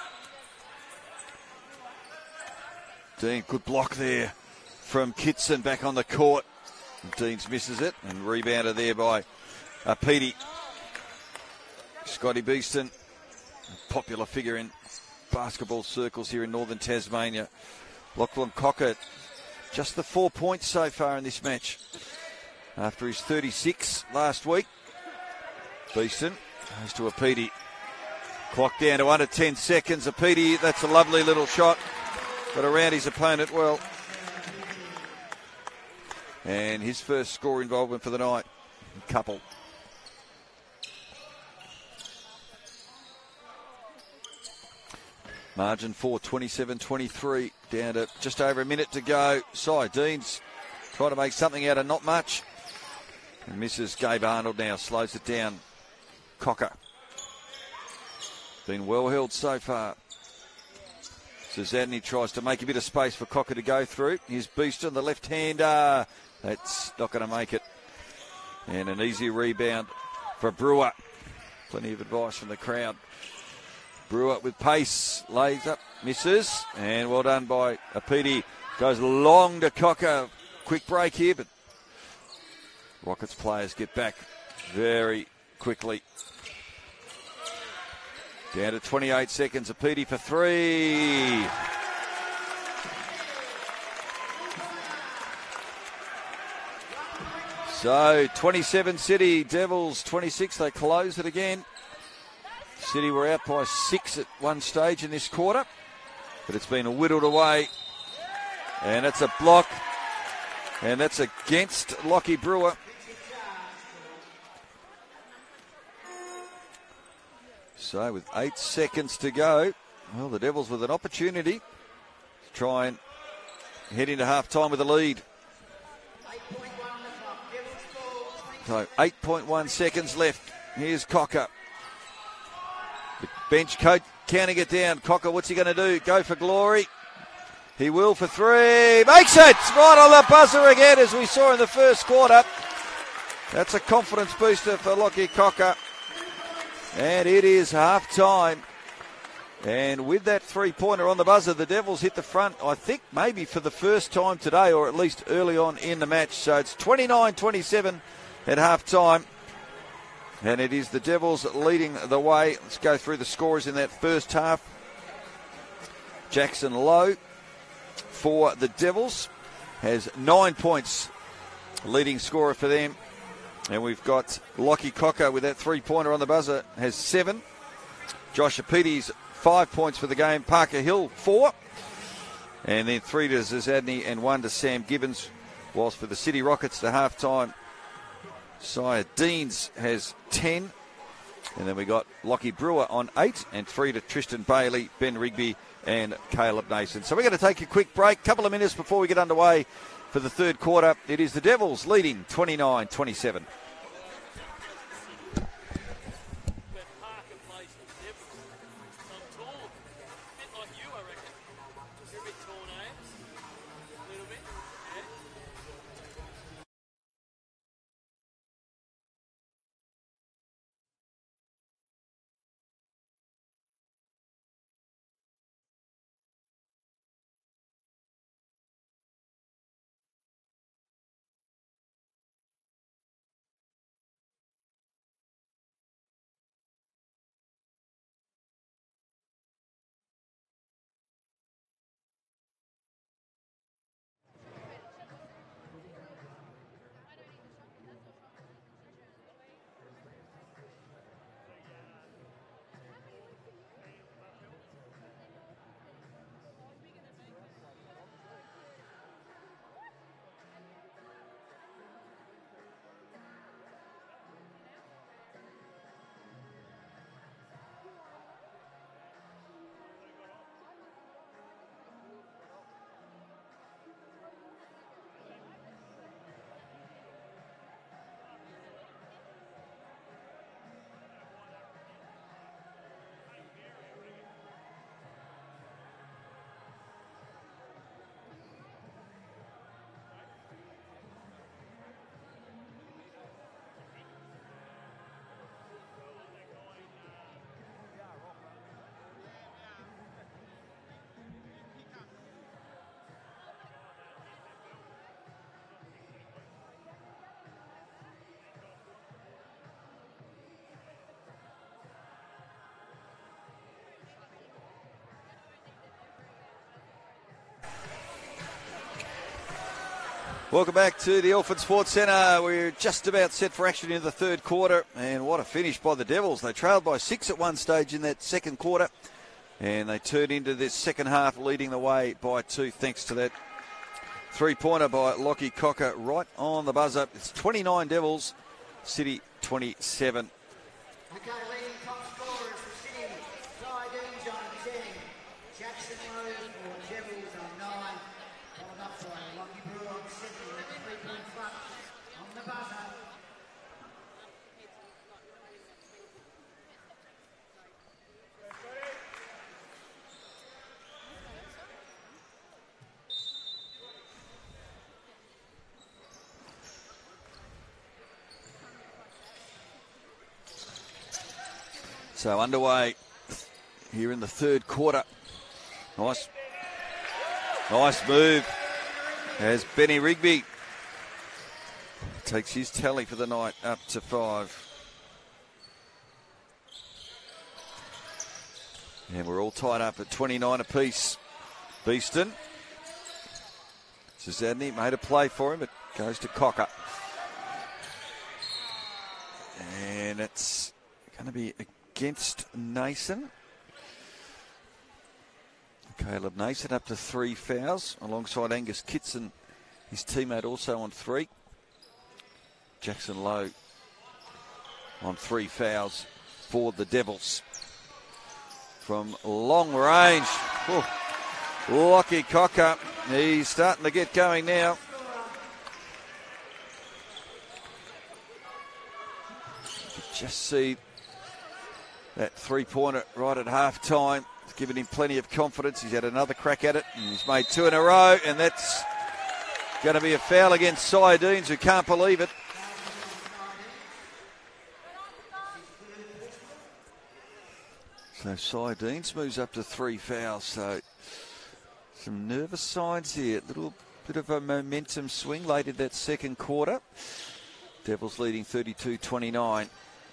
Dean, good block there from Kitson back on the court. Deans misses it and rebounded there by Apiti. Scotty Beeston, a popular figure in basketball circles here in northern Tasmania. Lachlan Cocker, just the four points so far in this match after his thirty-six last week. Beeston goes to Apiti. Clock down to under ten seconds. Apiti, that's a lovely little shot. But around his opponent well. And his first score involvement for the night. Couple. Margin four, twenty-seven twenty-three. Down to just over a minute to go. Sardines trying to make something out of not much. And misses. Gabe Arnold now slows it down. Cocker. Been well held so far. Zadney tries to make a bit of space for Cocker to go through. Here's Beeston, the left-hander. That's not going to make it. And an easy rebound for Brewer. Plenty of advice from the crowd. Brewer with pace, lays up, misses. And well done by Apiti. Goes long to Cocker. Quick break here, but Rockets players get back very quickly. Down to twenty-eight seconds. Apiti for three. So twenty-seven City, Devils twenty-six. They close it again. City were out by six at one stage in this quarter, but it's been whittled away. And that's a block. And that's against Lockie Brewer. So with eight seconds to go, well, the Devils with an opportunity to try and head into half-time with a lead. So eight point one seconds left. Here's Cocker. The bench coach counting it down. Cocker, what's he going to do? Go for glory. He will for three. Makes it! Right on the buzzer again, as we saw in the first quarter. That's a confidence booster for Lockie Cocker. And it is half time. And with that three-pointer on the buzzer, the Devils hit the front, I think, maybe for the first time today, or at least early on in the match. So it's twenty-nine twenty-seven at half time. And it is the Devils leading the way. Let's go through the scores in that first half. Jackson Lowe for the Devils has nine points, leading scorer for them. And we've got Lockie Cocker with that three-pointer on the buzzer, has seven. Josh Apides, five points for the game. Parker Hill, four. And then three to Zazadny and one to Sam Gibbons. Whilst for the City Rockets, the half-time, Sire Deans has ten. And then we got Lockie Brewer on eight, and three to Tristan Bailey, Ben Rigby and Caleb Nason. So we're going to take a quick break, couple of minutes before we get underway for the third quarter. It is the Devils leading twenty-nine twenty-seven. Welcome back to the Ilford Sports Centre. We're just about set for action in the third quarter, and what a finish by the Devils. They trailed by six at one stage in that second quarter, and they turned into this second half leading the way by two thanks to that three-pointer by Lockie Cocker right on the buzzer. It's twenty-nine Devils, City twenty-seven. Okay, leading top scorers for City, Sire Deans on ten, Jackson Lowe for Devils on nine, followed up by Lockie Brewer on seven, with a three-point front on the buzzer. So underway here in the third quarter. Nice, nice move as Benny Rigby takes his tally for the night up to five. And we're all tied up at twenty-nine apiece. Beeston. Zazadny made a play for him. It goes to Cocker. And it's going to be against Nason. Caleb Nason up to three fouls alongside Angus Kitson, his teammate, also on three. Jackson Lowe on three fouls for the Devils. From long range, oh, Lockie Cocker, he's starting to get going now. You can just see that three-pointer right at half-time. It's given him plenty of confidence. He's had another crack at it, and he's made two in a row, and that's going to be a foul against Sire Deans, who can't believe it. So Sardines moves up to three fouls. So some nervous signs here. A little bit of a momentum swing late in that second quarter. Devils leading thirty-two twenty-nine.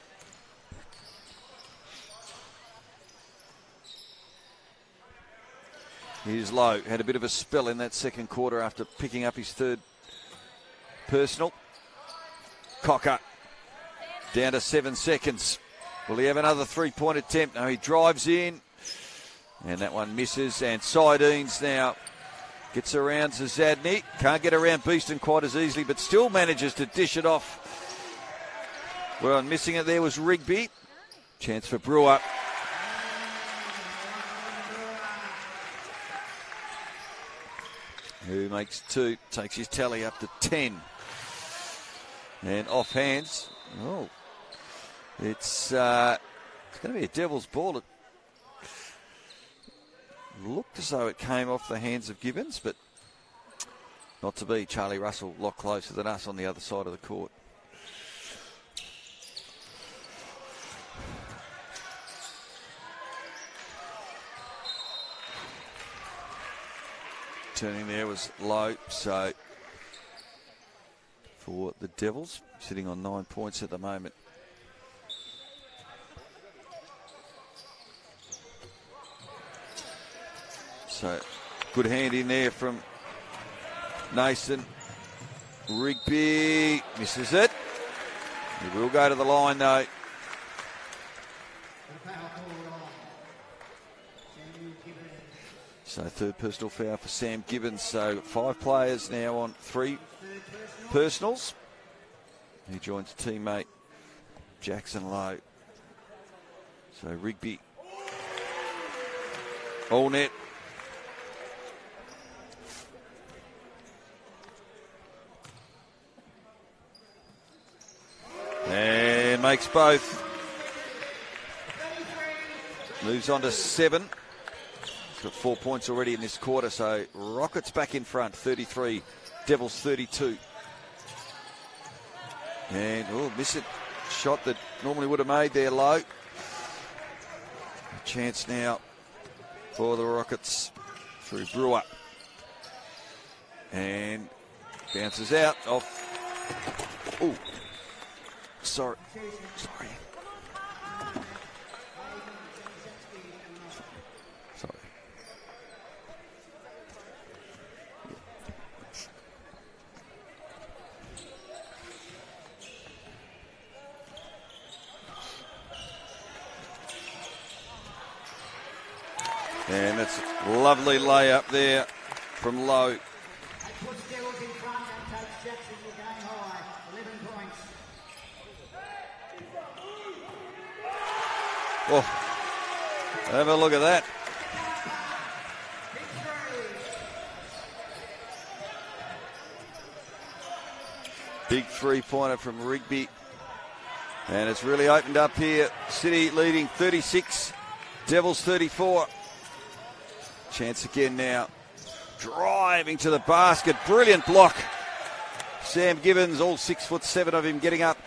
Here's Lowe. Had a bit of a spell in that second quarter after picking up his third personal. Cocker down to seven seconds. Will he have another three-point attempt? No, he drives in. And that one misses. And Sardines now gets around to Zadny. Can't get around Beeston quite as easily, but still manages to dish it off. Well, missing it there was Rigby. Chance for Brewer. Who makes two, takes his tally up to ten. And off hands. Oh, it's, uh, it's going to be a Devils ball. It looked as though it came off the hands of Gibbons, but not to be. Charlie Russell a lot closer than us on the other side of the court. Turning there was Low, so for the Devils, sitting on nine points at the moment. So good hand in there from Nason. Rigby misses it. He will go to the line though. So third personal foul for Sam Gibbons. So five players now on three personals. He joins teammate Jackson Lowe. So Rigby. All net. And makes both. Moves on to seven. He's got four points already in this quarter, so Rockets back in front, thirty-three, Devils thirty-two. And, oh, miss it. Shot that normally would have made there low. A chance now for the Rockets through Brewer. And bounces out off. Oh, sorry. Sorry. Sorry. And that's a lovely layup there from Lowe. Oh, have a look at that. Big three-pointer from Rigby. And it's really opened up here. City leading thirty-six, Devils thirty-four. Chance again now. Driving to the basket. Brilliant block. Sam Gibbons, all six foot seven of him, getting up.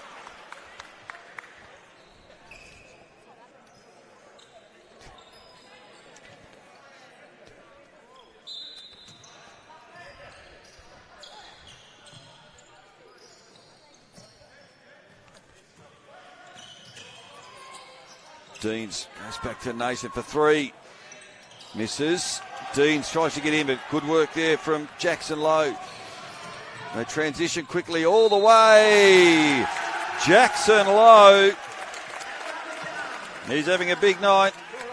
Deans goes back to Nason for three. Misses. Deans tries to get in, but good work there from Jackson Lowe. They transition quickly all the way. Jackson Lowe. He's having a big night.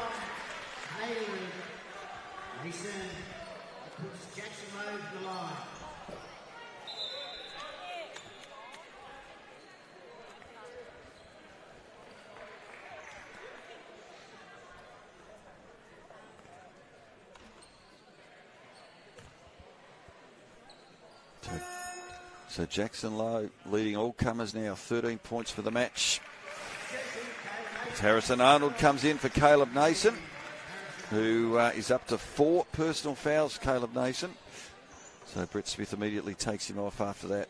So Jackson Lowe leading all comers now, thirteen points for the match. As Harrison Arnold comes in for Caleb Nason, who uh, is up to four personal fouls, Caleb Nason. So Brett Smith immediately takes him off after that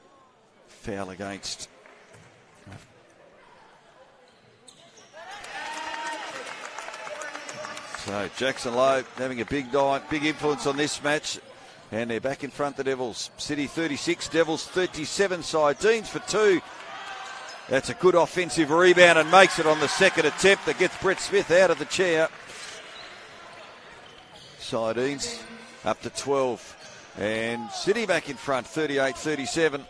foul against So Jackson Lowe having a big night, big influence on this match. And they're back in front, the Devils. City thirty-six, Devils thirty-seven. Sardines for two. That's a good offensive rebound and makes it on the second attempt that gets Brett Smith out of the chair. Sardines up to twelve. And City back in front, thirty-eight thirty-seven.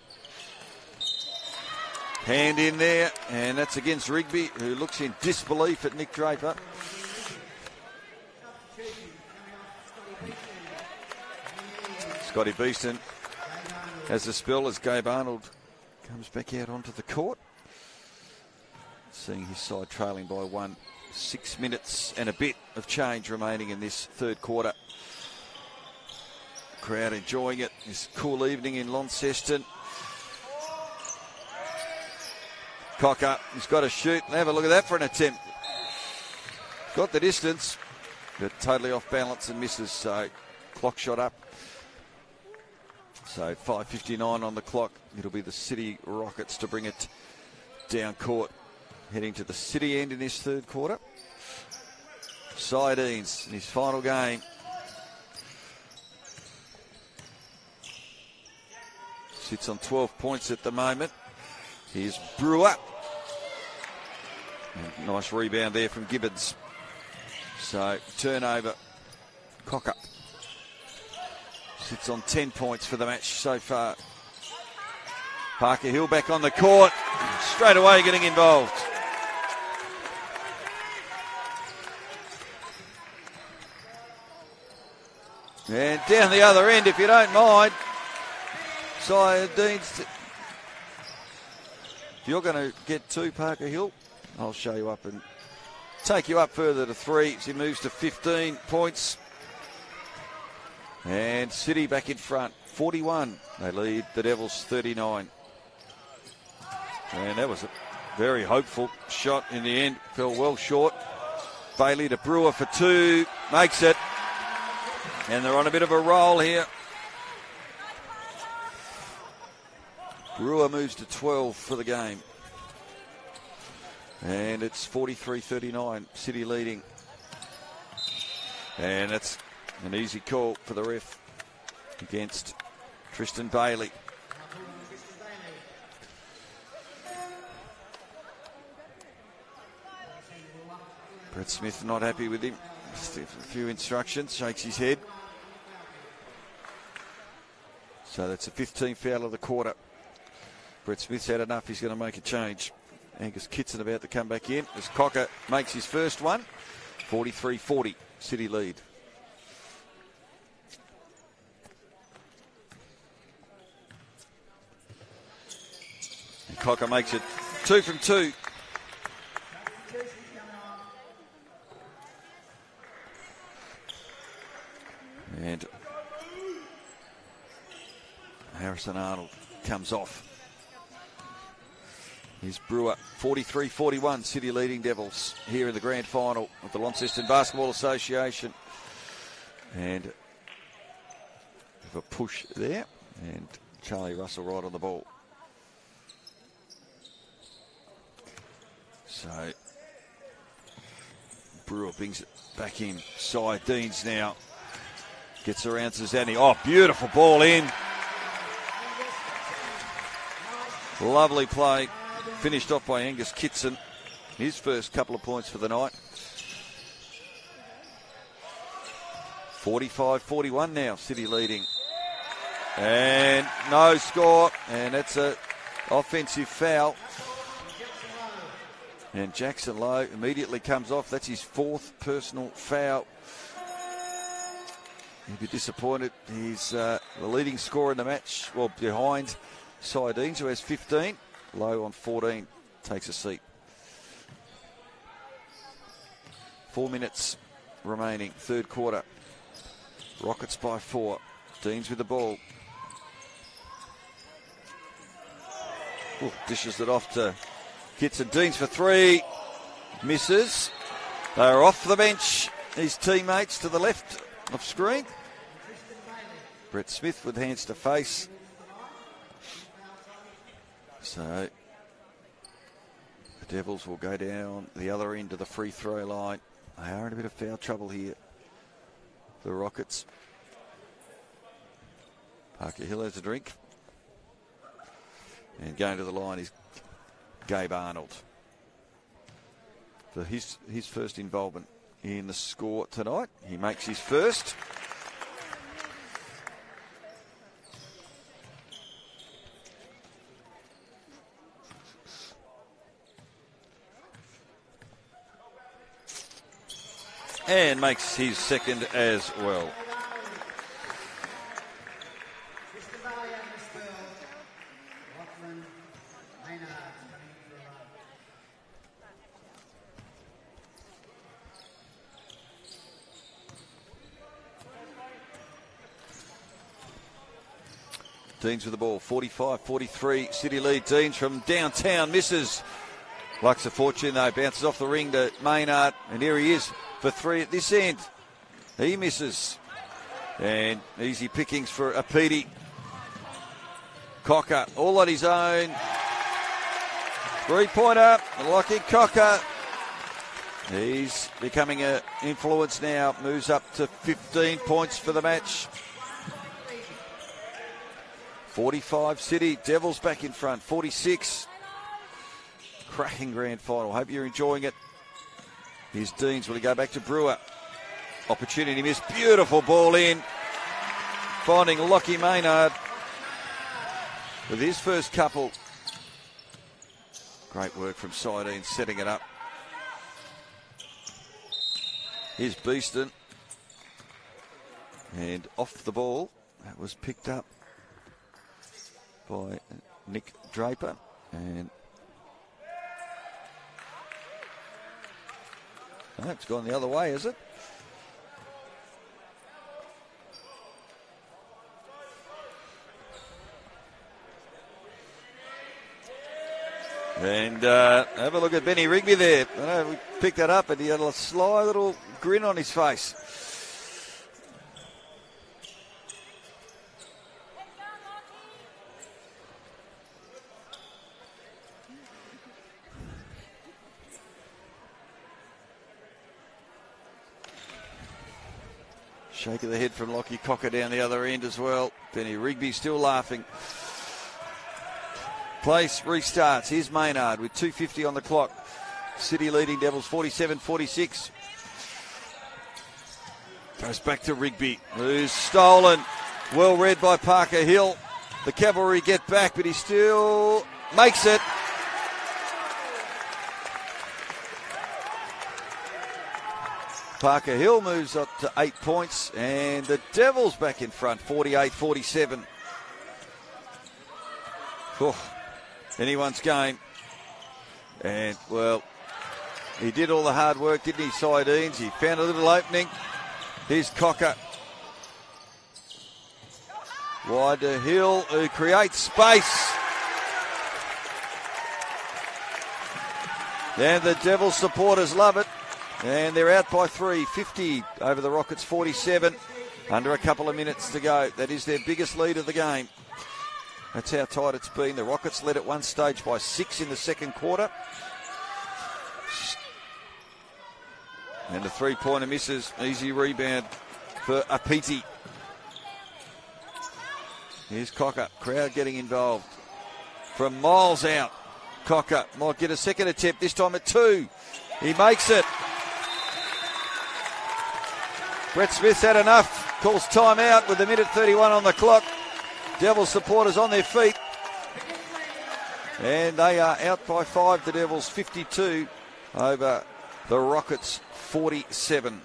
Hand in there, and that's against Rigby, who looks in disbelief at Nick Draper. Scotty Beeston has the spell as Gabe Arnold comes back out onto the court. Seeing his side trailing by one. Six minutes and a bit of change remaining in this third quarter. Crowd enjoying it. This cool evening in Launceston. Cocker, he's got to shoot. Have a look at that for an attempt. Got the distance, but totally off balance and misses. So clock shot up. So five fifty-nine on the clock. It'll be the City Rockets to bring it down court. Heading to the City end in this third quarter. Sardines in his final game. Sits on twelve points at the moment. Here's Brewer. And nice rebound there from Gibbons. So turnover. Cocker sits on ten points for the match so far. Parker Hill back on the court. Straight away getting involved. And down the other end, if you don't mind. Sardines. If you're going to get to Parker Hill, I'll show you up and take you up further to three. He moves to fifteen points. And City back in front, forty-one. They lead the Devils thirty-nine. And that was a very hopeful shot in the end. Fell well short. Bailey to Brewer for two. Makes it. And they're on a bit of a roll here. Brewer moves to twelve for the game. And it's forty-three thirty-nine. City leading. And it's an easy call for the ref against Tristan Bailey. Brett Smith not happy with him. Just a few instructions, shakes his head. So that's a fifteenth foul of the quarter. Brett Smith's had enough, he's going to make a change. Angus Kitson about to come back in as Cocker makes his first one. forty-three forty, City lead. And Cocker makes it two from two. And Harrison Arnold comes off. Here's Brewer, forty-three forty-one, City leading Devils here in the grand final of the Launceston Basketball Association. And have a push there, and Charlie Russell right on the ball. So Brewer brings it back in. Sardines now. Gets around Zazani. Oh, beautiful ball in. Lovely play. Finished off by Angus Kitson. His first couple of points for the night. forty-five forty-one now, City leading. And no score. And that's an offensive foul. And Jackson Lowe immediately comes off. That's his fourth personal foul. He'd be disappointed. He's uh, the leading scorer in the match. Well, behind Sardines, who has fifteen. Lowe on fourteen. Takes a seat. Four minutes remaining. Third quarter. Rockets by four. Deans with the ball. Ooh, dishes it off to Kitson. Deans for three. Misses. They're off the bench. His teammates to the left of screen. Brett Smith with hands to face. So the Devils will go down the other end of the free throw line They are in a bit of foul trouble here, the Rockets. Parker Hill has a drink. And going to the line is Gabe Arnold for his, his first involvement in the score tonight. He makes his first. And makes his second as well. Deans with the ball, forty-five forty-three, City lead. Deans from downtown misses. Lux a fortune though, bounces off the ring to Maynard, and here he is for three at this end. He misses. And easy pickings for Apiti. Cocker, all on his own. Three-pointer, Lockie Cocker. He's becoming an influence now, moves up to fifteen points for the match. forty-five City, Devils back in front, forty-six. Cracking grand final. Hope you're enjoying it. Here's Deans. Will he go back to Brewer? Opportunity missed. Beautiful ball in. Finding Lockie Maynard with his first couple. Great work from Sidine setting it up. Here's Beeston. And off the ball. That was picked up by Nick Draper. And oh, it's gone the other way, is it? And uh, have a look at Benny Rigby there. I know we picked that up and he had a sly little grin on his face. Shake of the head from Lockie Cocker down the other end as well. Benny Rigby still laughing. Place restarts. Here's Maynard with two fifty on the clock. City leading Devils forty-seven forty-six. Goes back to Rigby, who's stolen. Well read by Parker Hill. The Cavalry get back, but he still makes it. Parker Hill moves up to eight points, and the Devils back in front, forty-eight forty-seven. Oh, anyone's game. And, well, he did all the hard work, didn't he, Sidines? He found a little opening. Here's Cocker. Wide to Hill, who creates space. And the Devils supporters love it. And they're out by three, fifty over the Rockets, forty-seven. Under a couple of minutes to go. That is their biggest lead of the game. That's how tight it's been. The Rockets led at one stage by six in the second quarter. And the three-pointer misses. Easy rebound for Apiti. Here's Cocker. Crowd getting involved. From miles out, Cocker might get a second attempt, this time at two. He makes it. Brett Smith's had enough. Calls time out with a minute thirty-one on the clock. Devils supporters on their feet. And they are out by five. The Devils fifty-two over the Rockets forty-seven.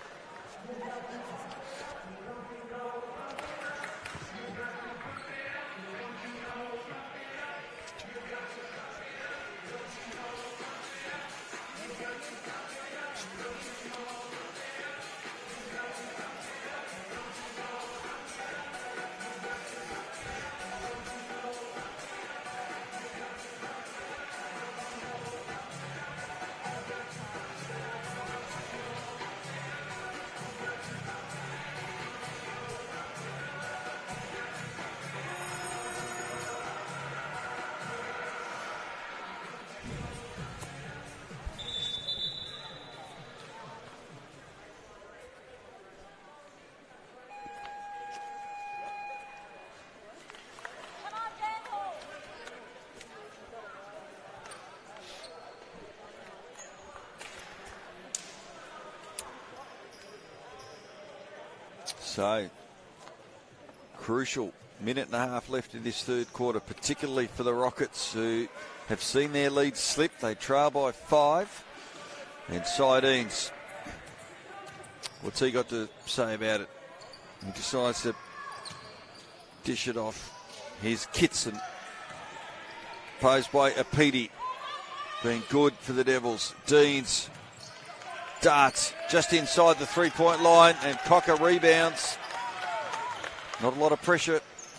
So, crucial minute and a half left in this third quarter, particularly for the Rockets, who have seen their lead slip. They trail by five. And Sardines, what's he got to say about it? He decides to dish it off. Here's Kitson, posed by Apiti, being good for the Devils. Deans darts just inside the three-point line, and Cocker rebounds. Not a lot of pressure.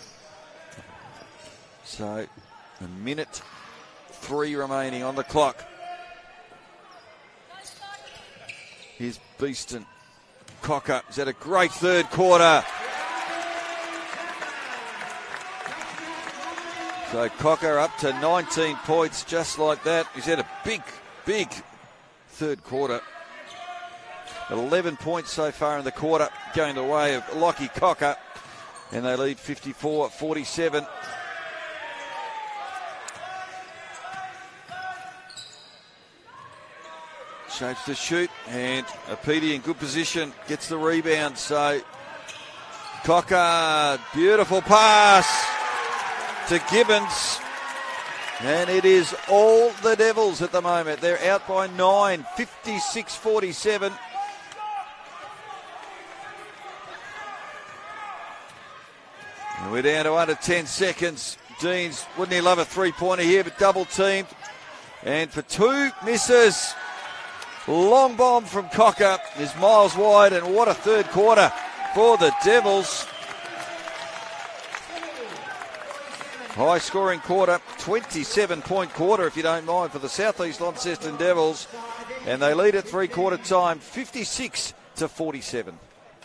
So, a minute three remaining on the clock. Here's Beeston. Cocker has had a great third quarter. So Cocker up to nineteen points just like that. He's had a big, big third quarter. eleven points so far in the quarter, going the way of Lockie Cocker. And they lead fifty-four forty-seven. Shapes to shoot, and Apiti in good position, gets the rebound. So Cocker, beautiful pass to Gibbons. And it is all the Devils at the moment. They're out by nine, fifty-six forty-seven. And we're down to under ten seconds. Deans, wouldn't he love a three-pointer here, but double teamed. And for two misses. Long bomb from Cocker is miles wide, and what a third quarter for the Devils. High scoring quarter, twenty-seven point quarter if you don't mind, for the South East Launceston Devils. And they lead at three quarter time, fifty-six to forty-seven.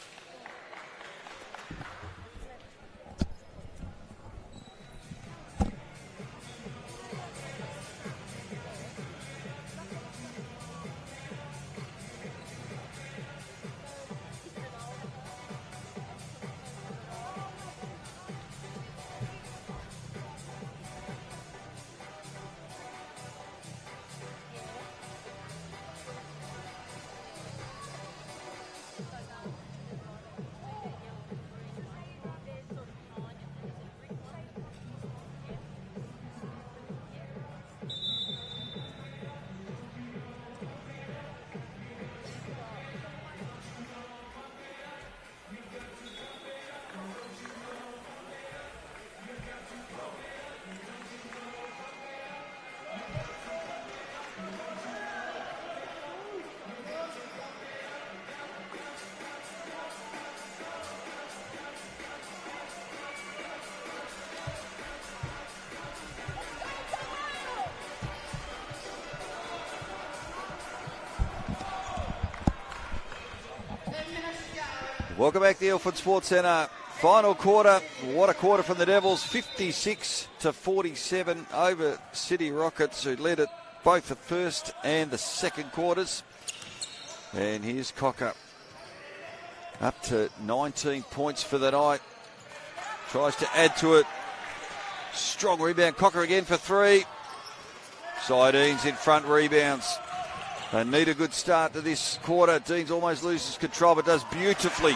Welcome back to the Ilford Sports Centre. Final quarter. What a quarter from the Devils. fifty-six to forty-seven over City Rockets, who led it both the first and the second quarters. And here's Cocker. Up to nineteen points for the night. Tries to add to it. Strong rebound. Cocker again for three. Sardines in front, rebounds. They need a good start to this quarter. Deans almost loses control, but does beautifully.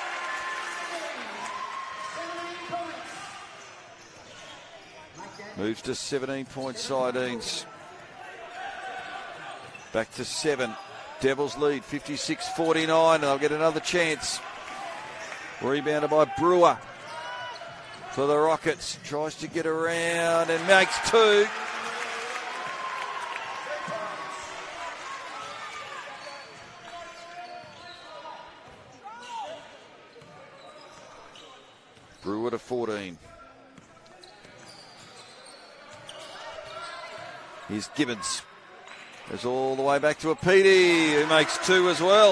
Moves to seventeen points, Sardines. Back to seven. Devils lead, fifty-six forty-nine. They'll get another chance. Rebounded by Brewer for the Rockets. Tries to get around and makes two. Brewer to fourteen. Here's Gibbons. Goes all the way back to Apiti, who makes two as well.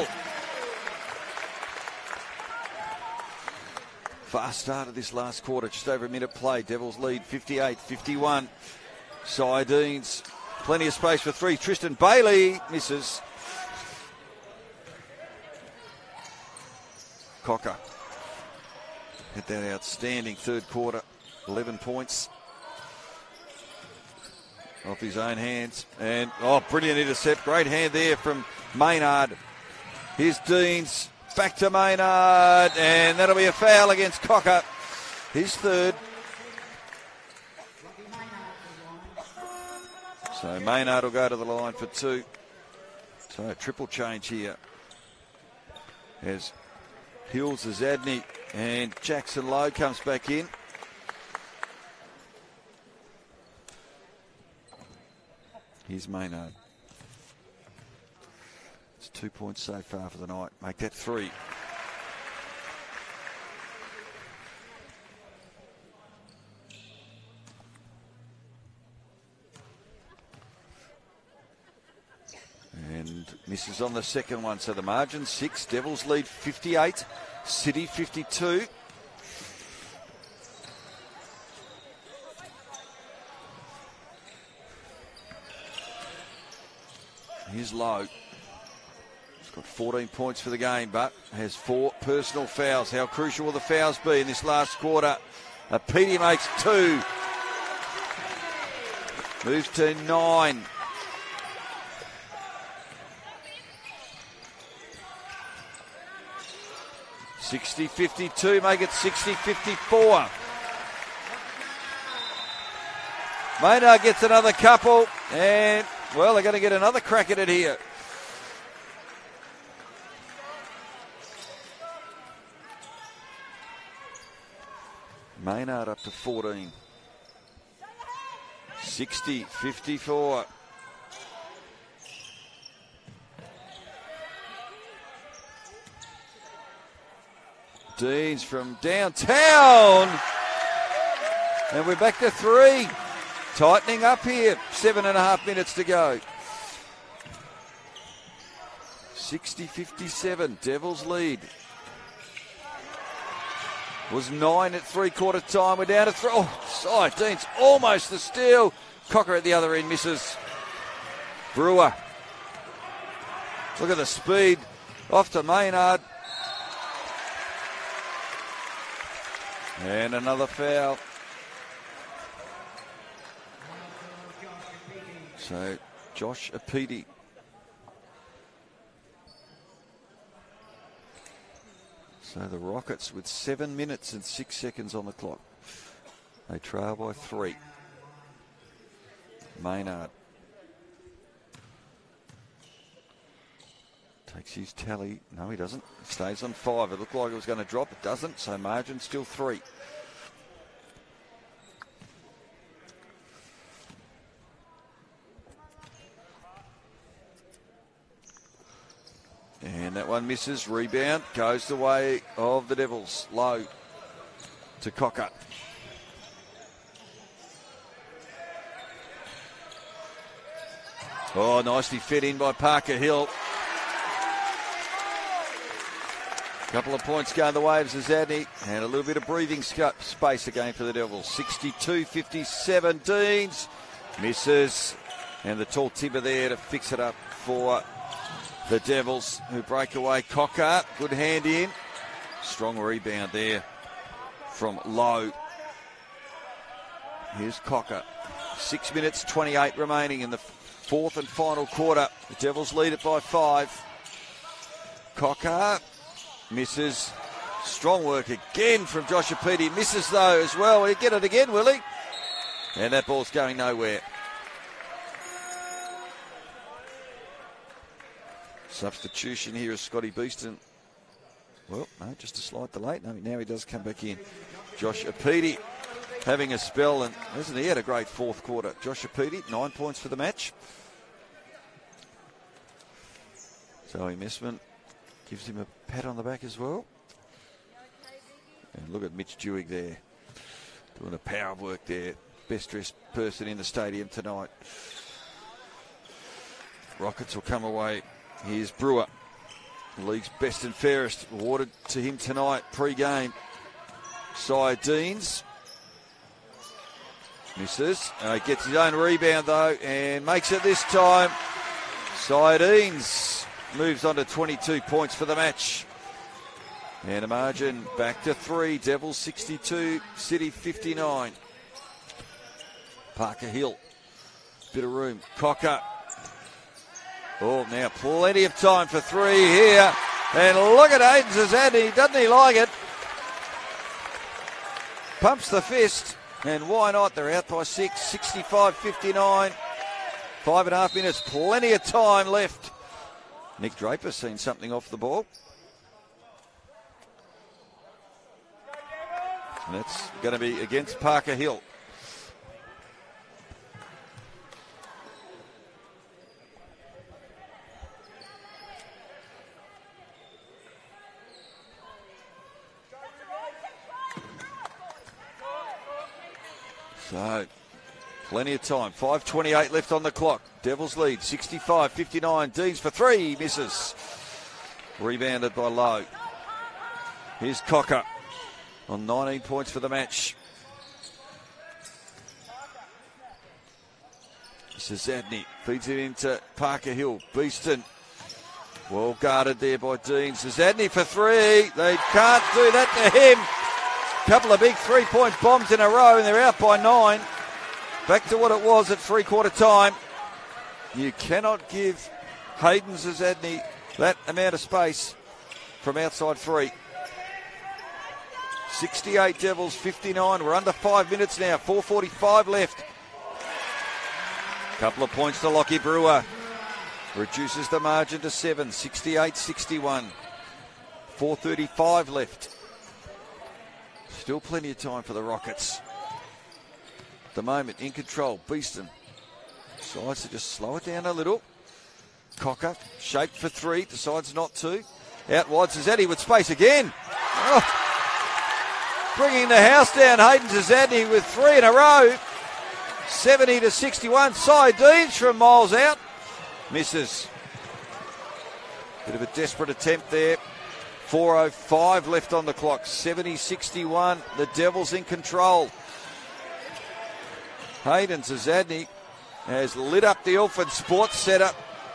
Fast start of this last quarter, just over a minute play. Devils lead fifty-eight fifty-one. Sardines, plenty of space for three. Tristan Bailey misses. Cocker had that outstanding third quarter, eleven points off his own hands. And, oh, brilliant intercept. Great hand there from Maynard. Here's Deans. back to Maynard, and that'll be a foul against Cocker. His third. So Maynard will go to the line for two. So a triple change here. As Hills, Zadney, and Jackson Lowe comes back in. Here's Maynard. It's two points so far for the night. Make that three. And misses on the second one. So the margin six. Devils lead fifty-eight. City fifty-two. Here's Lowe. He's got fourteen points for the game, but has four personal fouls. How crucial will the fouls be in this last quarter? Uh, Petey makes two. Moves to nine. sixty fifty-two, make it sixty fifty-four. Maynard gets another couple, and, well, they're going to get another crack at it here. Maynard up to fourteen. sixty fifty-four. Deans from downtown. And we're back to three. Tightening up here. Seven and a half minutes to go. sixty fifty-seven. Devils lead. Was nine at three-quarter time. We're down to three. Oh, side. Deans almost the steal. Cocker at the other end misses. Brewer. Look at the speed. Off to Maynard. And another foul. So, Josh Apidi. So the Rockets with seven minutes and six seconds on the clock. They trail by three. Maynard. Takes his tally. No, he doesn't. Stays on five. It looked like it was going to drop. It doesn't. So margin still three. And that one misses. Rebound. Goes the way of the Devils. Low to Cocker. Oh, nicely fed in by Parker Hill. Couple of points going the way of Zadney, and a little bit of breathing space again for the Devils. sixty-two fifty-seven. Deans misses, and the tall Timber there to fix it up for the Devils, who break away. Cocker, good hand in. Strong rebound there from Lowe. Here's Cocker. Six minutes, twenty-eight remaining in the fourth and final quarter. The Devils lead it by five. Cocker misses. Strong work again from Josh Apidi. Misses though as well. He'll get it again, will he? And that ball's going nowhere. Substitution here is Scotty Beeston. Well, no, just a slight delay. No, now he does come back in. Josh Apidi having a spell, and hasn't he had a great fourth quarter? Josh Apidi, nine points for the match. Zoe Messman gives him a pat on the back as well. And look at Mitch Dewig there, doing a power of work there. Best dressed person in the stadium tonight. Rockets will come away. Here's Brewer, the league's best and fairest, awarded to him tonight pre-game. Cy Deans misses. Uh, gets his own rebound though and makes it this time. Cy Deans moves on to twenty-two points for the match. And a margin back to three. Devils sixty-two, City fifty-nine. Parker Hill, bit of room. Cocker. Oh, now plenty of time for three here. And look at Hayden Zazadny, doesn't he like it? Pumps the fist, and why not? They're out by six, sixty-five fifty-nine. Five and a half minutes, plenty of time left. Nick Draper's seen something off the ball. And that's going to be against Parker Hill. So, plenty of time. five twenty-eight left on the clock. Devils lead, sixty-five fifty-nine. Deans for three, misses. Rebounded by Lowe. Here's Cocker on nineteen points for the match. Zazadny feeds it into Parker Hill. Beeston, well guarded there by Dean. Zazadny for three. They can't do that to him. Couple of big three-point bombs in a row, and they're out by nine. Back to what it was at three-quarter time. You cannot give Hayden Zazadny that amount of space from outside three. sixty-eight Devils, fifty-nine. We're under five minutes now. four forty-five left. Couple of points to Lockie Brewer. Reduces the margin to seven. sixty-eight sixty-one. four thirty-five left. Still plenty of time for the Rockets. At the moment, in control, Beeston decides to just slow it down a little. Cocker, shaped for three, decides not to. Out wide, Zazadny with space again. Oh. Bringing the house down, Hayden Zazadny with three in a row. seventy to sixty-one. Cy Deans from miles out. Misses. Bit of a desperate attempt there. four oh five left on the clock. seventy sixty-one. The Devils in control. Hayden Zazadny has lit up the Ilford Sports setup.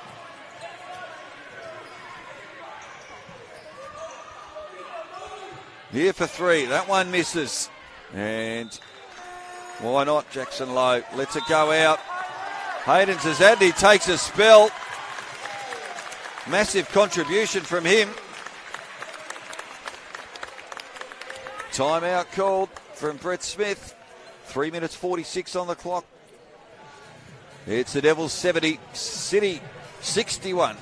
Here for three. That one misses. And why not? Jackson Lowe lets it go out. Hayden Zazadny takes a spell. Massive contribution from him. Timeout called from Brett Smith. Three minutes forty-six on the clock. It's the Devils seventy, City sixty-one.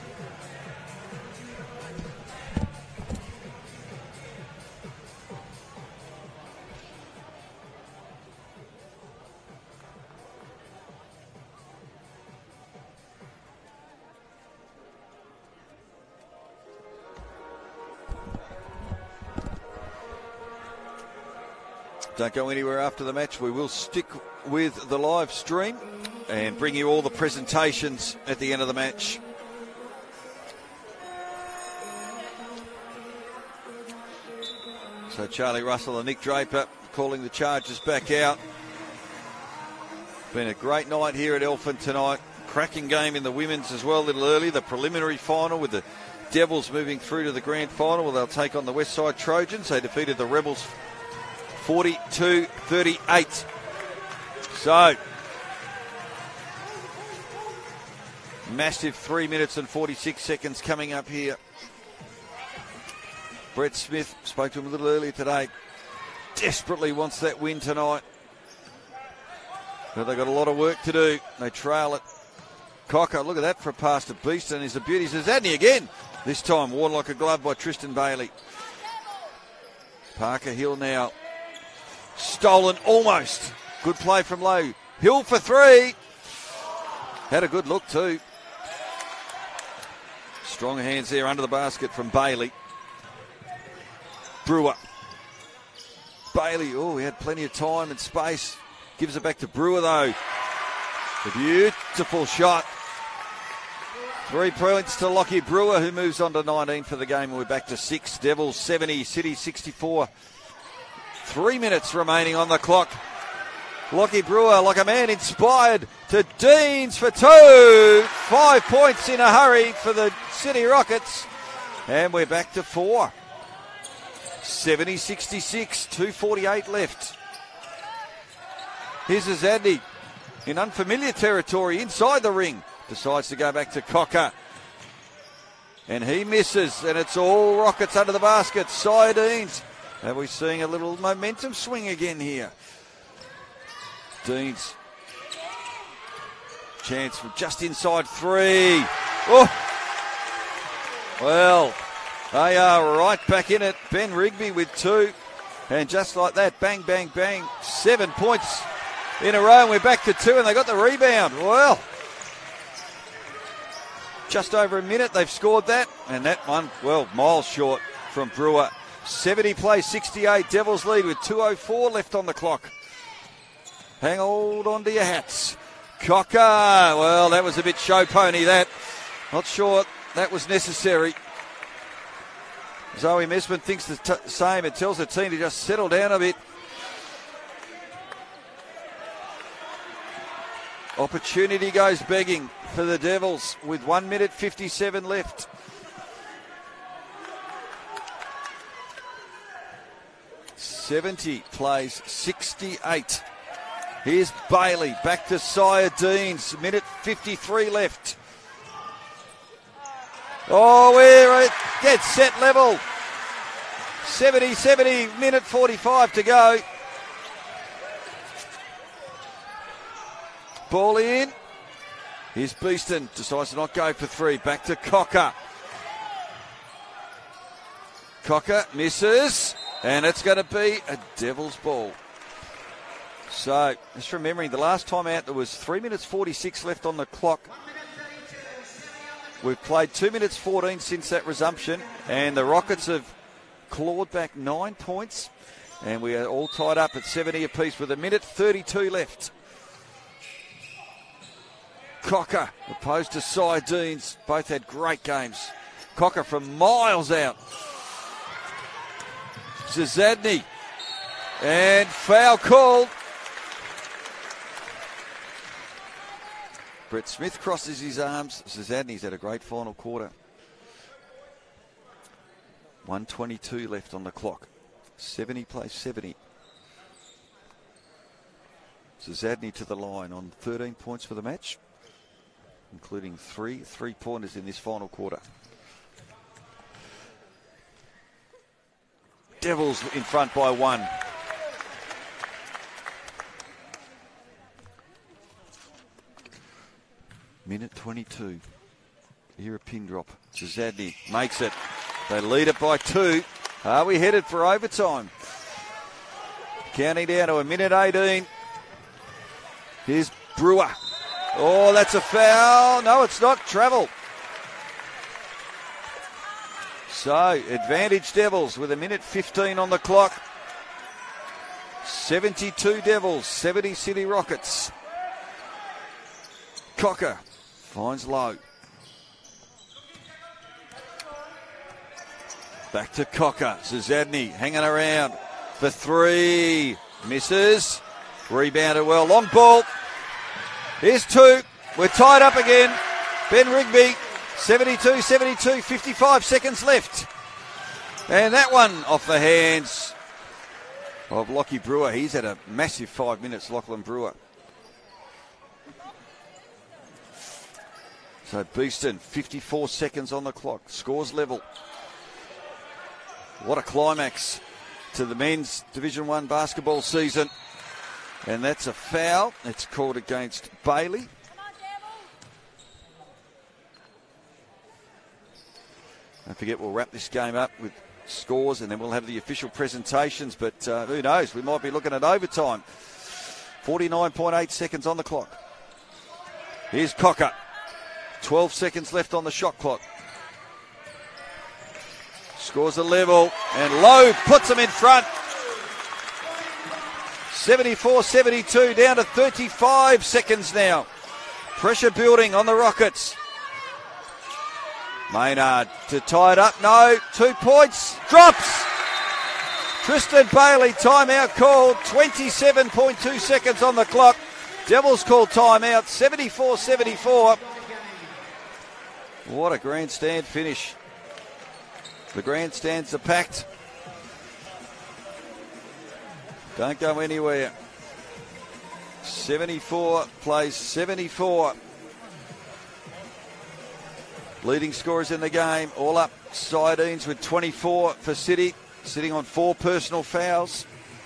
Don't go anywhere after the match. We will stick with the live stream and bring you all the presentations at the end of the match. So Charlie Russell and Nick Draper calling the Chargers back out. Been a great night here at Elfin tonight. Cracking game in the women's as well a little early. The preliminary final with the Devils moving through to the grand final. Well, they'll take on the Westside Trojans. They defeated the Rebels forty-two thirty-eight. So, massive three minutes and forty-six seconds coming up here. Brett Smith, spoke to him a little earlier today, desperately wants that win tonight. But they've got a lot of work to do. They trail it. Cocker, look at that for a pass to Beeston. Is a beauty. Zazadny again. This time worn like a glove by Tristan Bailey. Parker Hill now. Stolen almost. Good play from Lowe. Hill for three. Had a good look too. Strong hands there under the basket from Bailey. Brewer. Bailey, oh, he had plenty of time and space. Gives it back to Brewer though. A beautiful shot. Three points to Lockie Brewer, who moves on to nineteen for the game. We're back to six. Devils seventy, City sixty-four. Three minutes remaining on the clock. Lockie Brewer, like a man inspired, to Deans for two. Five points in a hurry for the City Rockets. And we're back to four. seventy sixty-six, two forty-eight left. Here's Zazadny in unfamiliar territory inside the ring. Decides to go back to Cocker. And he misses, and it's all Rockets under the basket. Sardines. Are we seeing a little momentum swing again here? Deans. Chance from just inside three. Oh! Well, they are right back in it. Ben Rigby with two. And just like that, bang, bang, bang. Seven points in a row, and we're back to two, and they got the rebound. Well, just over a minute they've scored that, and that one, well, miles short from Brewer. seventy plays sixty-eight, Devils lead with two oh four left on the clock. Hang hold on to your hats. Cocker, well, that was a bit show pony, that. Not sure that was necessary. Zoe Messman thinks the t- same. It tells the team to just settle down a bit. Opportunity goes begging for the Devils with one minute fifty-seven left. seventy plays sixty-eight. Here's Bailey back to Sardines. minute fifty-three left. Oh, we're at get set level. seventy seventy, minute forty-five to go. Ball in. Here's Beeston. Decides to not go for three. Back to Cocker. Cocker misses. And it's going to be a Devils ball. So, just remembering the last time out there was three minutes forty-six left on the clock. We've played two minutes fourteen since that resumption, and the Rockets have clawed back nine points, and we are all tied up at seventy apiece with a minute thirty-two left. Cocker opposed to Sardines. Both had great games. Cocker from miles out. Zazadny. And foul called. Brett Smith crosses his arms. Zazadny's had a great final quarter. one twenty-two left on the clock. seventy plays seventy. Zazadny to the line on thirteen points for the match, including three three-pointers in this final quarter. Devils in front by one. minute twenty-two. Here a pin drop. Zazadny makes it. They lead it by two. Are we headed for overtime? Counting down to a minute eighteen. Here's Brewer. Oh, that's a foul. No, it's not. Travel. So, advantage Devils with a minute fifteen on the clock. seventy-two Devils, seventy City Rockets. Cocker finds low. Back to Cocker. Zazadny hanging around for three. Misses. Rebounded well. Long ball. Here's two. We're tied up again. Ben Rigby. seventy-two seventy-two, fifty-five seconds left. And that one off the hands of Lockie Brewer. He's had a massive five minutes, Lachlan Brewer. So Beeston, fifty-four seconds on the clock. Scores level. What a climax to the men's Division one basketball season. And that's a foul. It's called against Bailey. Don't forget, we'll wrap this game up with scores and then we'll have the official presentations. But uh, who knows? We might be looking at overtime. forty-nine point eight seconds on the clock. Here's Cocker. twelve seconds left on the shot clock. Scores a level. And Lowe puts them in front. seventy-four seventy-two, down to thirty-five seconds now. Pressure building on the Rockets. Maynard to tie it up. No. Two points. Drops. Tristan Bailey, timeout called. twenty-seven point two seconds on the clock. Devils call timeout. seventy-four seventy-four. What a grandstand finish. The grandstands are packed. Don't go anywhere. seventy-four plays seventy-four. Leading scorers in the game, all up. Sardines with twenty-four for City, sitting on four personal fouls.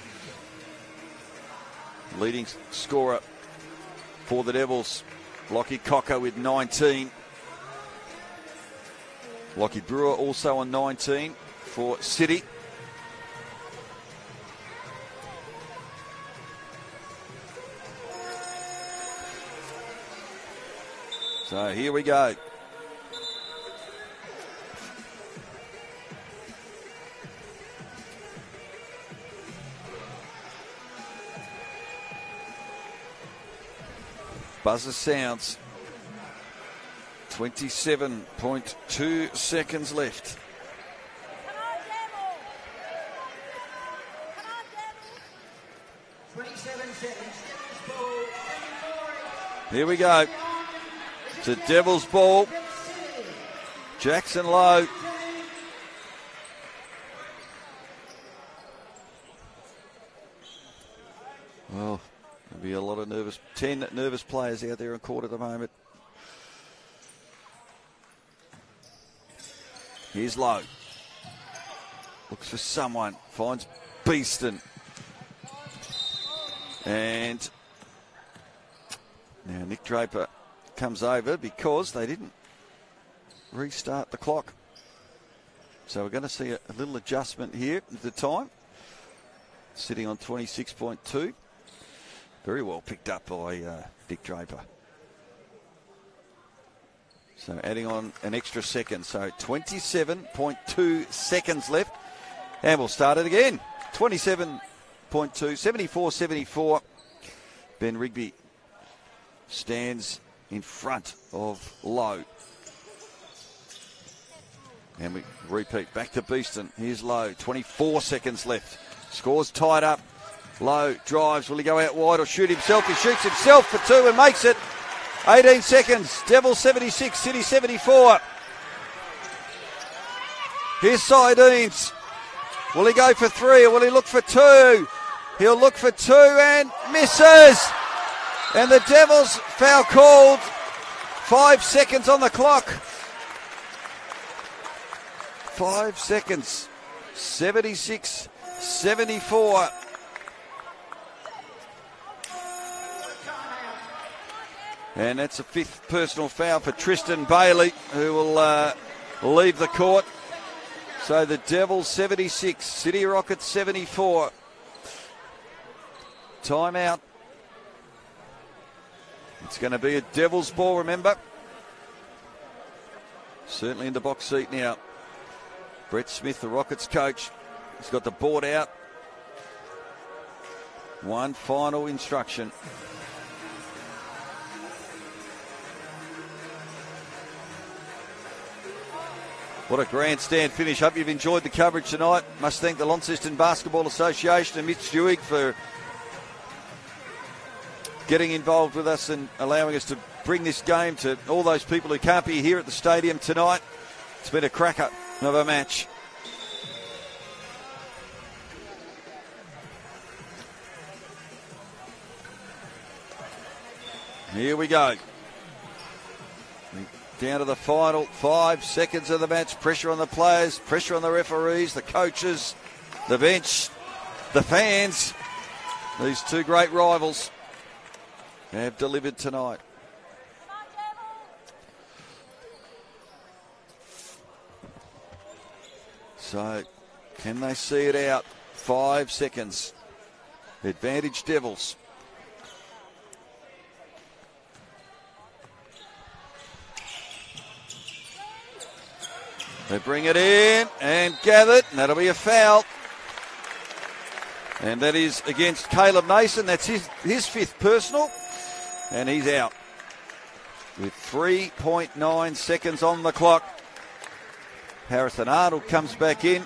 Leading scorer for the Devils, Lockie Cocker with nineteen. Lockie Brewer also on nineteen for City. So here we go. Buzzer sounds. twenty-seven point two seconds left. twenty-seven seconds. Here we go. It's a Devils ball. Jackson Lowe. Well, there'll be a lot of nervous, ten nervous players out there in court at the moment. Here's Lowe. Looks for someone. Finds Beeston. And now Nick Draper comes over because they didn't restart the clock. So we're going to see a, a little adjustment here at the time. Sitting on twenty-six point two. Very well picked up by uh, Nick Draper. So adding on an extra second. So twenty-seven point two seconds left. And we'll start it again. twenty-seven point two, seventy-four seventy-four. Ben Rigby stands in front of Lowe. And we repeat back to Beeston. Here's Lowe. twenty-four seconds left. Scores tied up. Lowe drives. Will he go out wide or shoot himself? He shoots himself for two and makes it. eighteen seconds. Devils seventy-six, City seventy-four. Here's Sardines. Will he go for three or will he look for two? He'll look for two and misses. And the Devils foul called. Five seconds on the clock. Five seconds. seventy-six seventy-four. And that's a fifth personal foul for Tristan Bailey, who will uh, leave the court. So the Devils seventy-six, City Rockets seventy-four. Timeout. It's going to be a Devils ball, remember. Certainly in the box seat now. Brett Smith, the Rockets coach, has got the board out. One final instruction. What a grandstand finish. Hope you've enjoyed the coverage tonight. Must thank the Launceston Basketball Association and Mitch Stewig for getting involved with us and allowing us to bring this game to all those people who can't be here at the stadium tonight. It's been a cracker of a match. Here we go. Down to the final five seconds of the match. Pressure on the players, pressure on the referees, the coaches, the bench, the fans. These two great rivals have delivered tonight. So, can they see it out? Five seconds. Advantage Devils. They bring it in and gathered, and that'll be a foul. And that is against Caleb Nason. That's his, his fifth personal, and he's out with three point nine seconds on the clock. Harrison Arnold comes back in.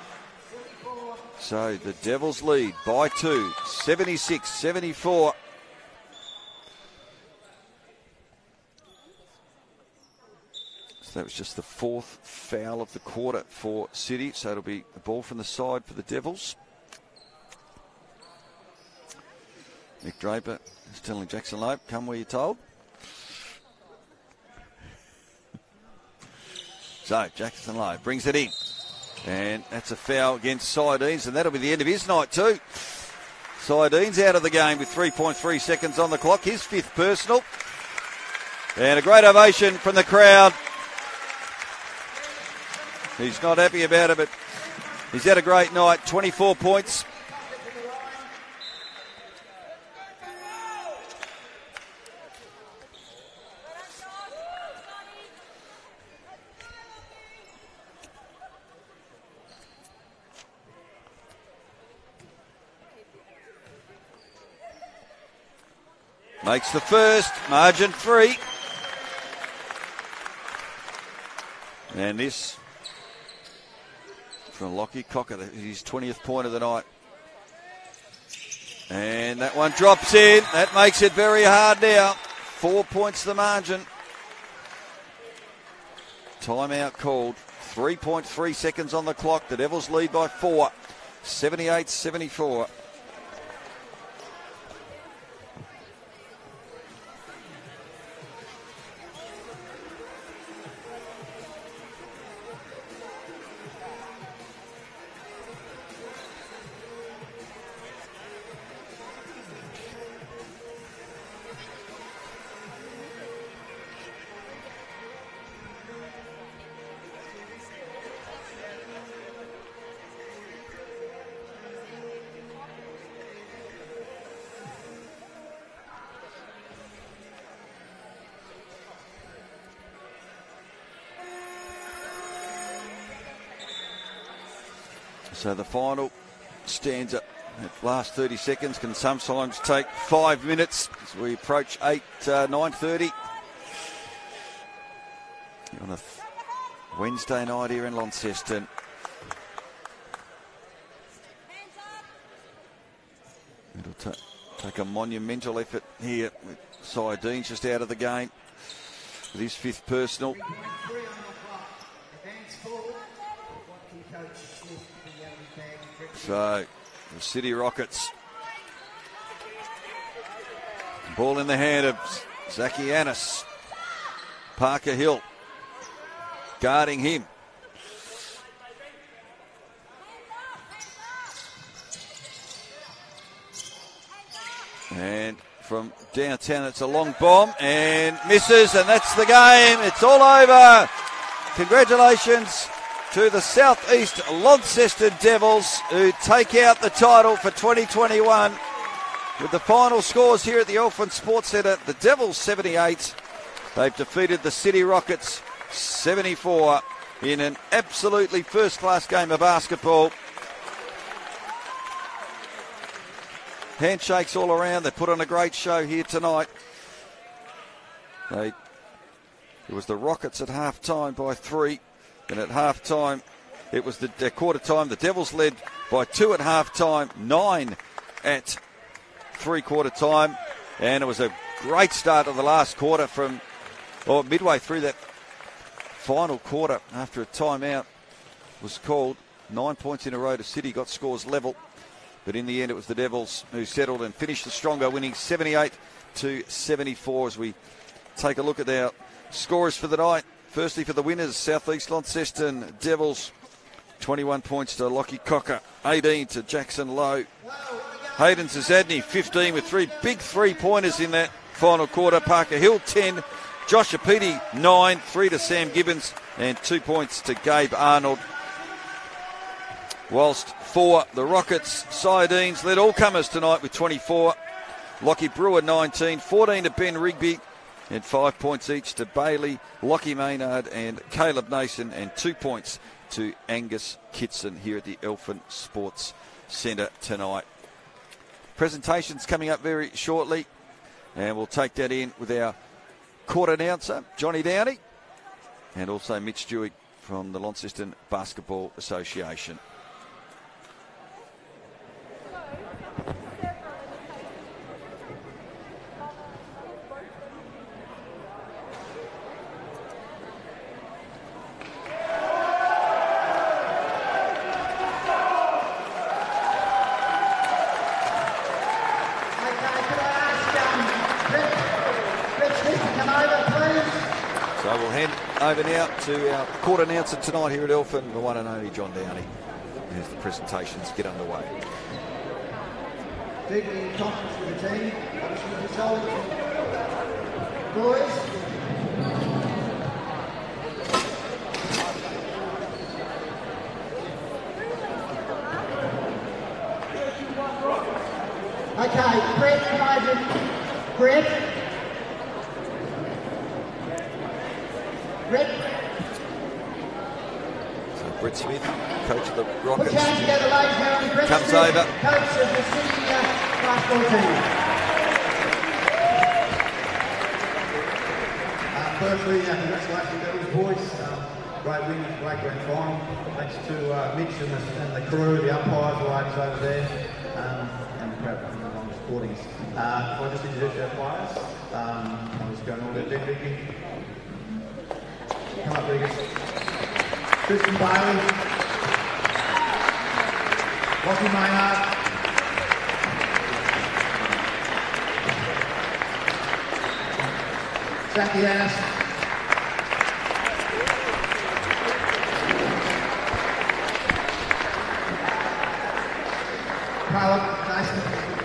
So the Devils lead by two, seventy-six seventy-four. That was just the fourth foul of the quarter for City, so it'll be a ball from the side for the Devils. Nick Draper is telling Jackson Lowe, come where you're told. So Jackson Lowe brings it in. And that's a foul against Sardines, and that'll be the end of his night too. Sardines out of the game with three point three seconds on the clock. His fifth personal. And a great ovation from the crowd. He's not happy about it, but he's had a great night. twenty-four points. Makes the first, margin three. And this from Lockie Cocker, his twentieth point of the night. And that one drops in. That makes it very hard now. Four points the margin. Timeout called. three point three seconds on the clock. The Devils lead by four. seventy-eight seventy-four. So the final stanza at last thirty seconds can sometimes take five minutes as we approach eight, uh, nine thirty on a Wednesday night here in Launceston. It'll ta- take a monumental effort here with Sardines just out of the game with his fifth personal. So, the City Rockets. Ball in the hand of Zakianis. Parker Hill guarding him. And from downtown, it's a long bomb and misses, and that's the game. It's all over. Congratulations to the South East Launceston Devils, who take out the title for twenty twenty-one. With the final scores here at the Elfin Sports Centre, the Devils seventy-eight. They've defeated the City Rockets seventy-four in an absolutely first-class game of basketball. Handshakes all around. They put on a great show here tonight. They, it was the Rockets at half-time by three. And at half-time, it was the, the quarter-time. The Devils led by two at half-time, nine at three-quarter time. And it was a great start of the last quarter from, or midway through that final quarter after a timeout was called. Nine points in a row to City, got scores level. But in the end, it was the Devils who settled and finished the stronger, winning seventy-eight to seventy-four as we take a look at our scores for the night. Firstly, for the winners, South East Launceston Devils, twenty-one points to Lockie Cocker, eighteen to Jackson Lowe. Hayden Zazadny, fifteen with three big three-pointers in that final quarter. Parker Hill, ten. Josh Apiti, nine. Three to Sam Gibbons and two points to Gabe Arnold. Whilst for the Rockets, Sardines led all comers tonight with twenty-four. Lockie Brewer, nineteen. fourteen to Ben Rigby. And five points each to Bailey, Lockie Maynard and Caleb Nason, and two points to Angus Kitson here at the Elfin Sports Centre tonight. Presentations coming up very shortly, and we'll take that in with our court announcer, Johnny Downey, and also Mitch Dewey from the Launceston Basketball Association. over now to our court announcer tonight here at Elfin, the one and only John Downey, as the presentations get underway. Deeply in confidence with the team, obviously the solid boys. Okay, Brett, Nigel, Brett. Brett. So Brett Smith, coach of the Rockets, Put your hands together, ladies and gentlemen. Brett comes Smith, over. coach of the Sydney uh, basketball team. Uh, firstly, uh, congratulations to those boys. Um, great win, great grand final. Thanks to uh, Mitch and the, and the crew, the umpires, the ladies over there, um, and the crowd from the Sportings. Uh, I'll just introduce our players. Um, I'm just going all the dead Ricky. Come up, Ricky. Tristan Bailey. Lockie Maynard. Zachy Annis. Caleb Dyson.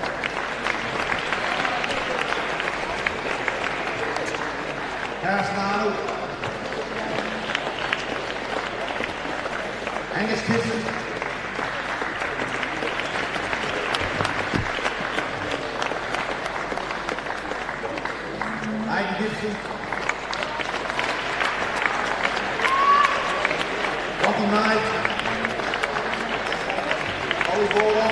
Harrison Arnold. Angus Gibson. Aiden Gibson. Rocky May. Ollie Border.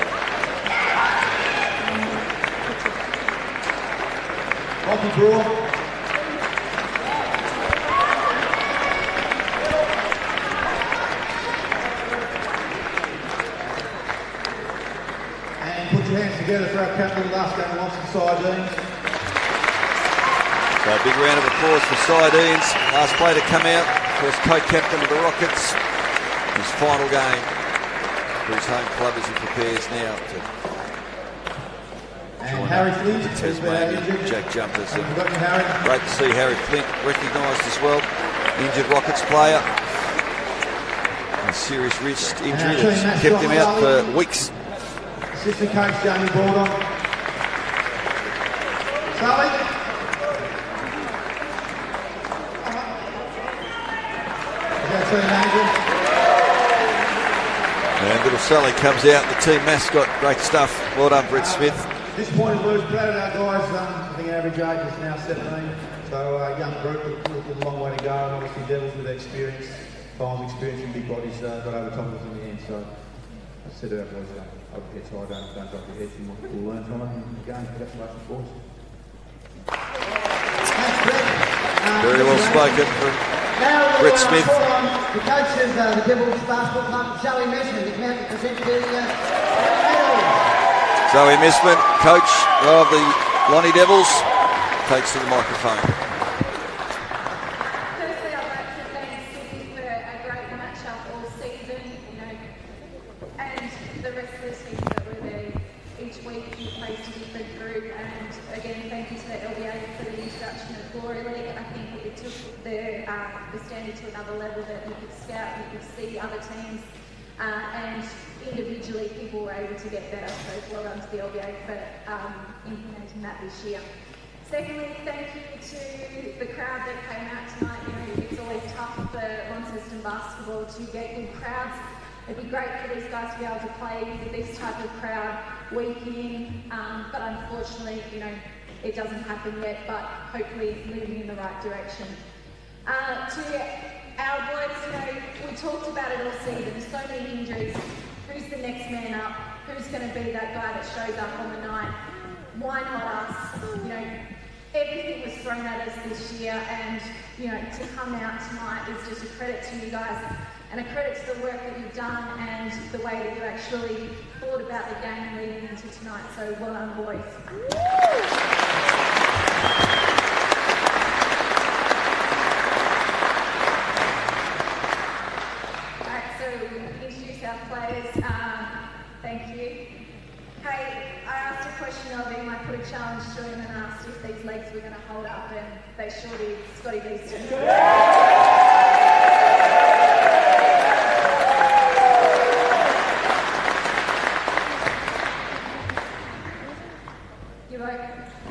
Rocky Brewer. Together for our captain last game, Launceston Sardines. So a big round of applause for Sardines. Last player to come out, first co-captain of the Rockets. His final game for his home club as he prepares now to and join Harry up Flint, the Tasmanian Jack Jumpers. And Harry. great to see Harry Flint recognised as well. Injured Rockets player. A serious wrist injury that's kept him out for weeks. Assistant coach Jamie Border. Sally. Is our team manager? And little Sally comes out, the team mascot. Great stuff. Well done, Brett Smith. Disappointed lose, proud of our guys. Um, I think our average age is now seventeen. So a uh, young group with, with a long way to go. And obviously Devils with experience, time experience and big bodies uh, got over top of us in the end. So I said to our boys, uh, over here, so I don't, don't drop your heads and we'll learn from it. And again, congratulations, boys. Thanks, Brett. Um, Very well spoken from Brett Smith. The coach of uh, the Devils Basketball Club, Zoe Messman, is now to present the uh, medals. Zoe Messman, coach of the Lonnie Devils, takes to the microphone. Firstly, I'd like to thank Sydney for a great match-up all season, you know, and the rest of the teams that were there each week. You faced a different group, and again, thank you to the L B A for the introduction of Glory League. I think it took the, uh, the standard to another level that we could scout, we could see other teams, uh, and individually people were able to get better. So well done to the L B A for um, implementing that this year. Secondly, thank you to the crowd that came out tonight. You know, it's always tough for Launceston basketball to get good crowds. It'd be great for these guys to be able to play with this type of crowd week in, um, but unfortunately, you know, it doesn't happen yet, but hopefully moving in the right direction. Uh, to our boys, you know, we talked about it all season, so many injuries. Who's the next man up? Who's going to be that guy that shows up on the night? Why not us? You know, everything was thrown at us this year, and you know, to come out tonight is just a credit to you guys and a credit to the work that you've done and the way that you actually thought about the game leading into tonight. So well done, boys. Alright, so we introduce our players. Um, thank you. Hey, I asked a question of him, I put a challenge to him and asked if these legs were going to hold up, and they sure did. Scotty Beeston. You vote?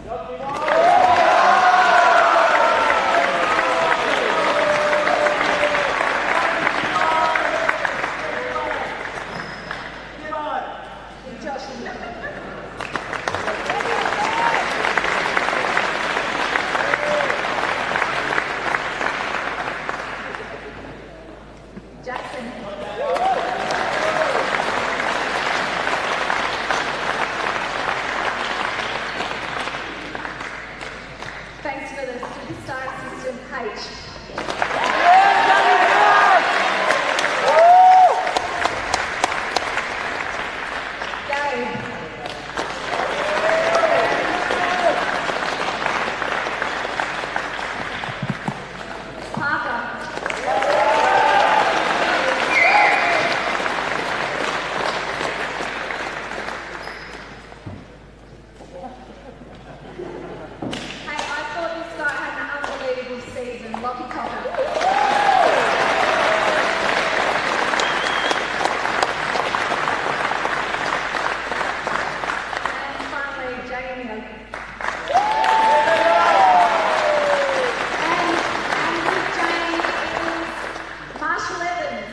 Thanks for the superstar assistant, H. Gabe. Parker. Lucky Cocker. And finally, Jamie. And, and with Jane is Marshall Evans.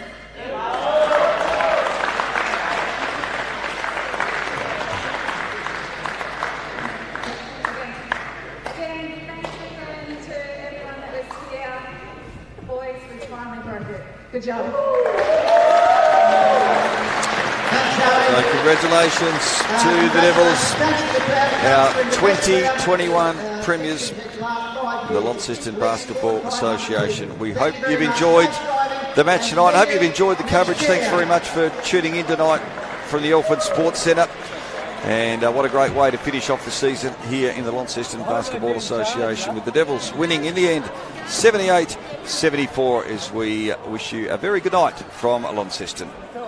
Again, thanks again to everyone that was here. Boys, we finally broke it. Good job. So congratulations to the Devils, our twenty twenty-one premiers, the Launceston Basketball Association. We hope you've enjoyed the match tonight. I hope you've enjoyed the coverage. Thanks very much for tuning in tonight from the Elford Sports Centre. And uh, what a great way to finish off the season here in the Launceston Basketball Association, with the Devils winning in the end seventy-eight seventy-four, as we wish you a very good night from Launceston.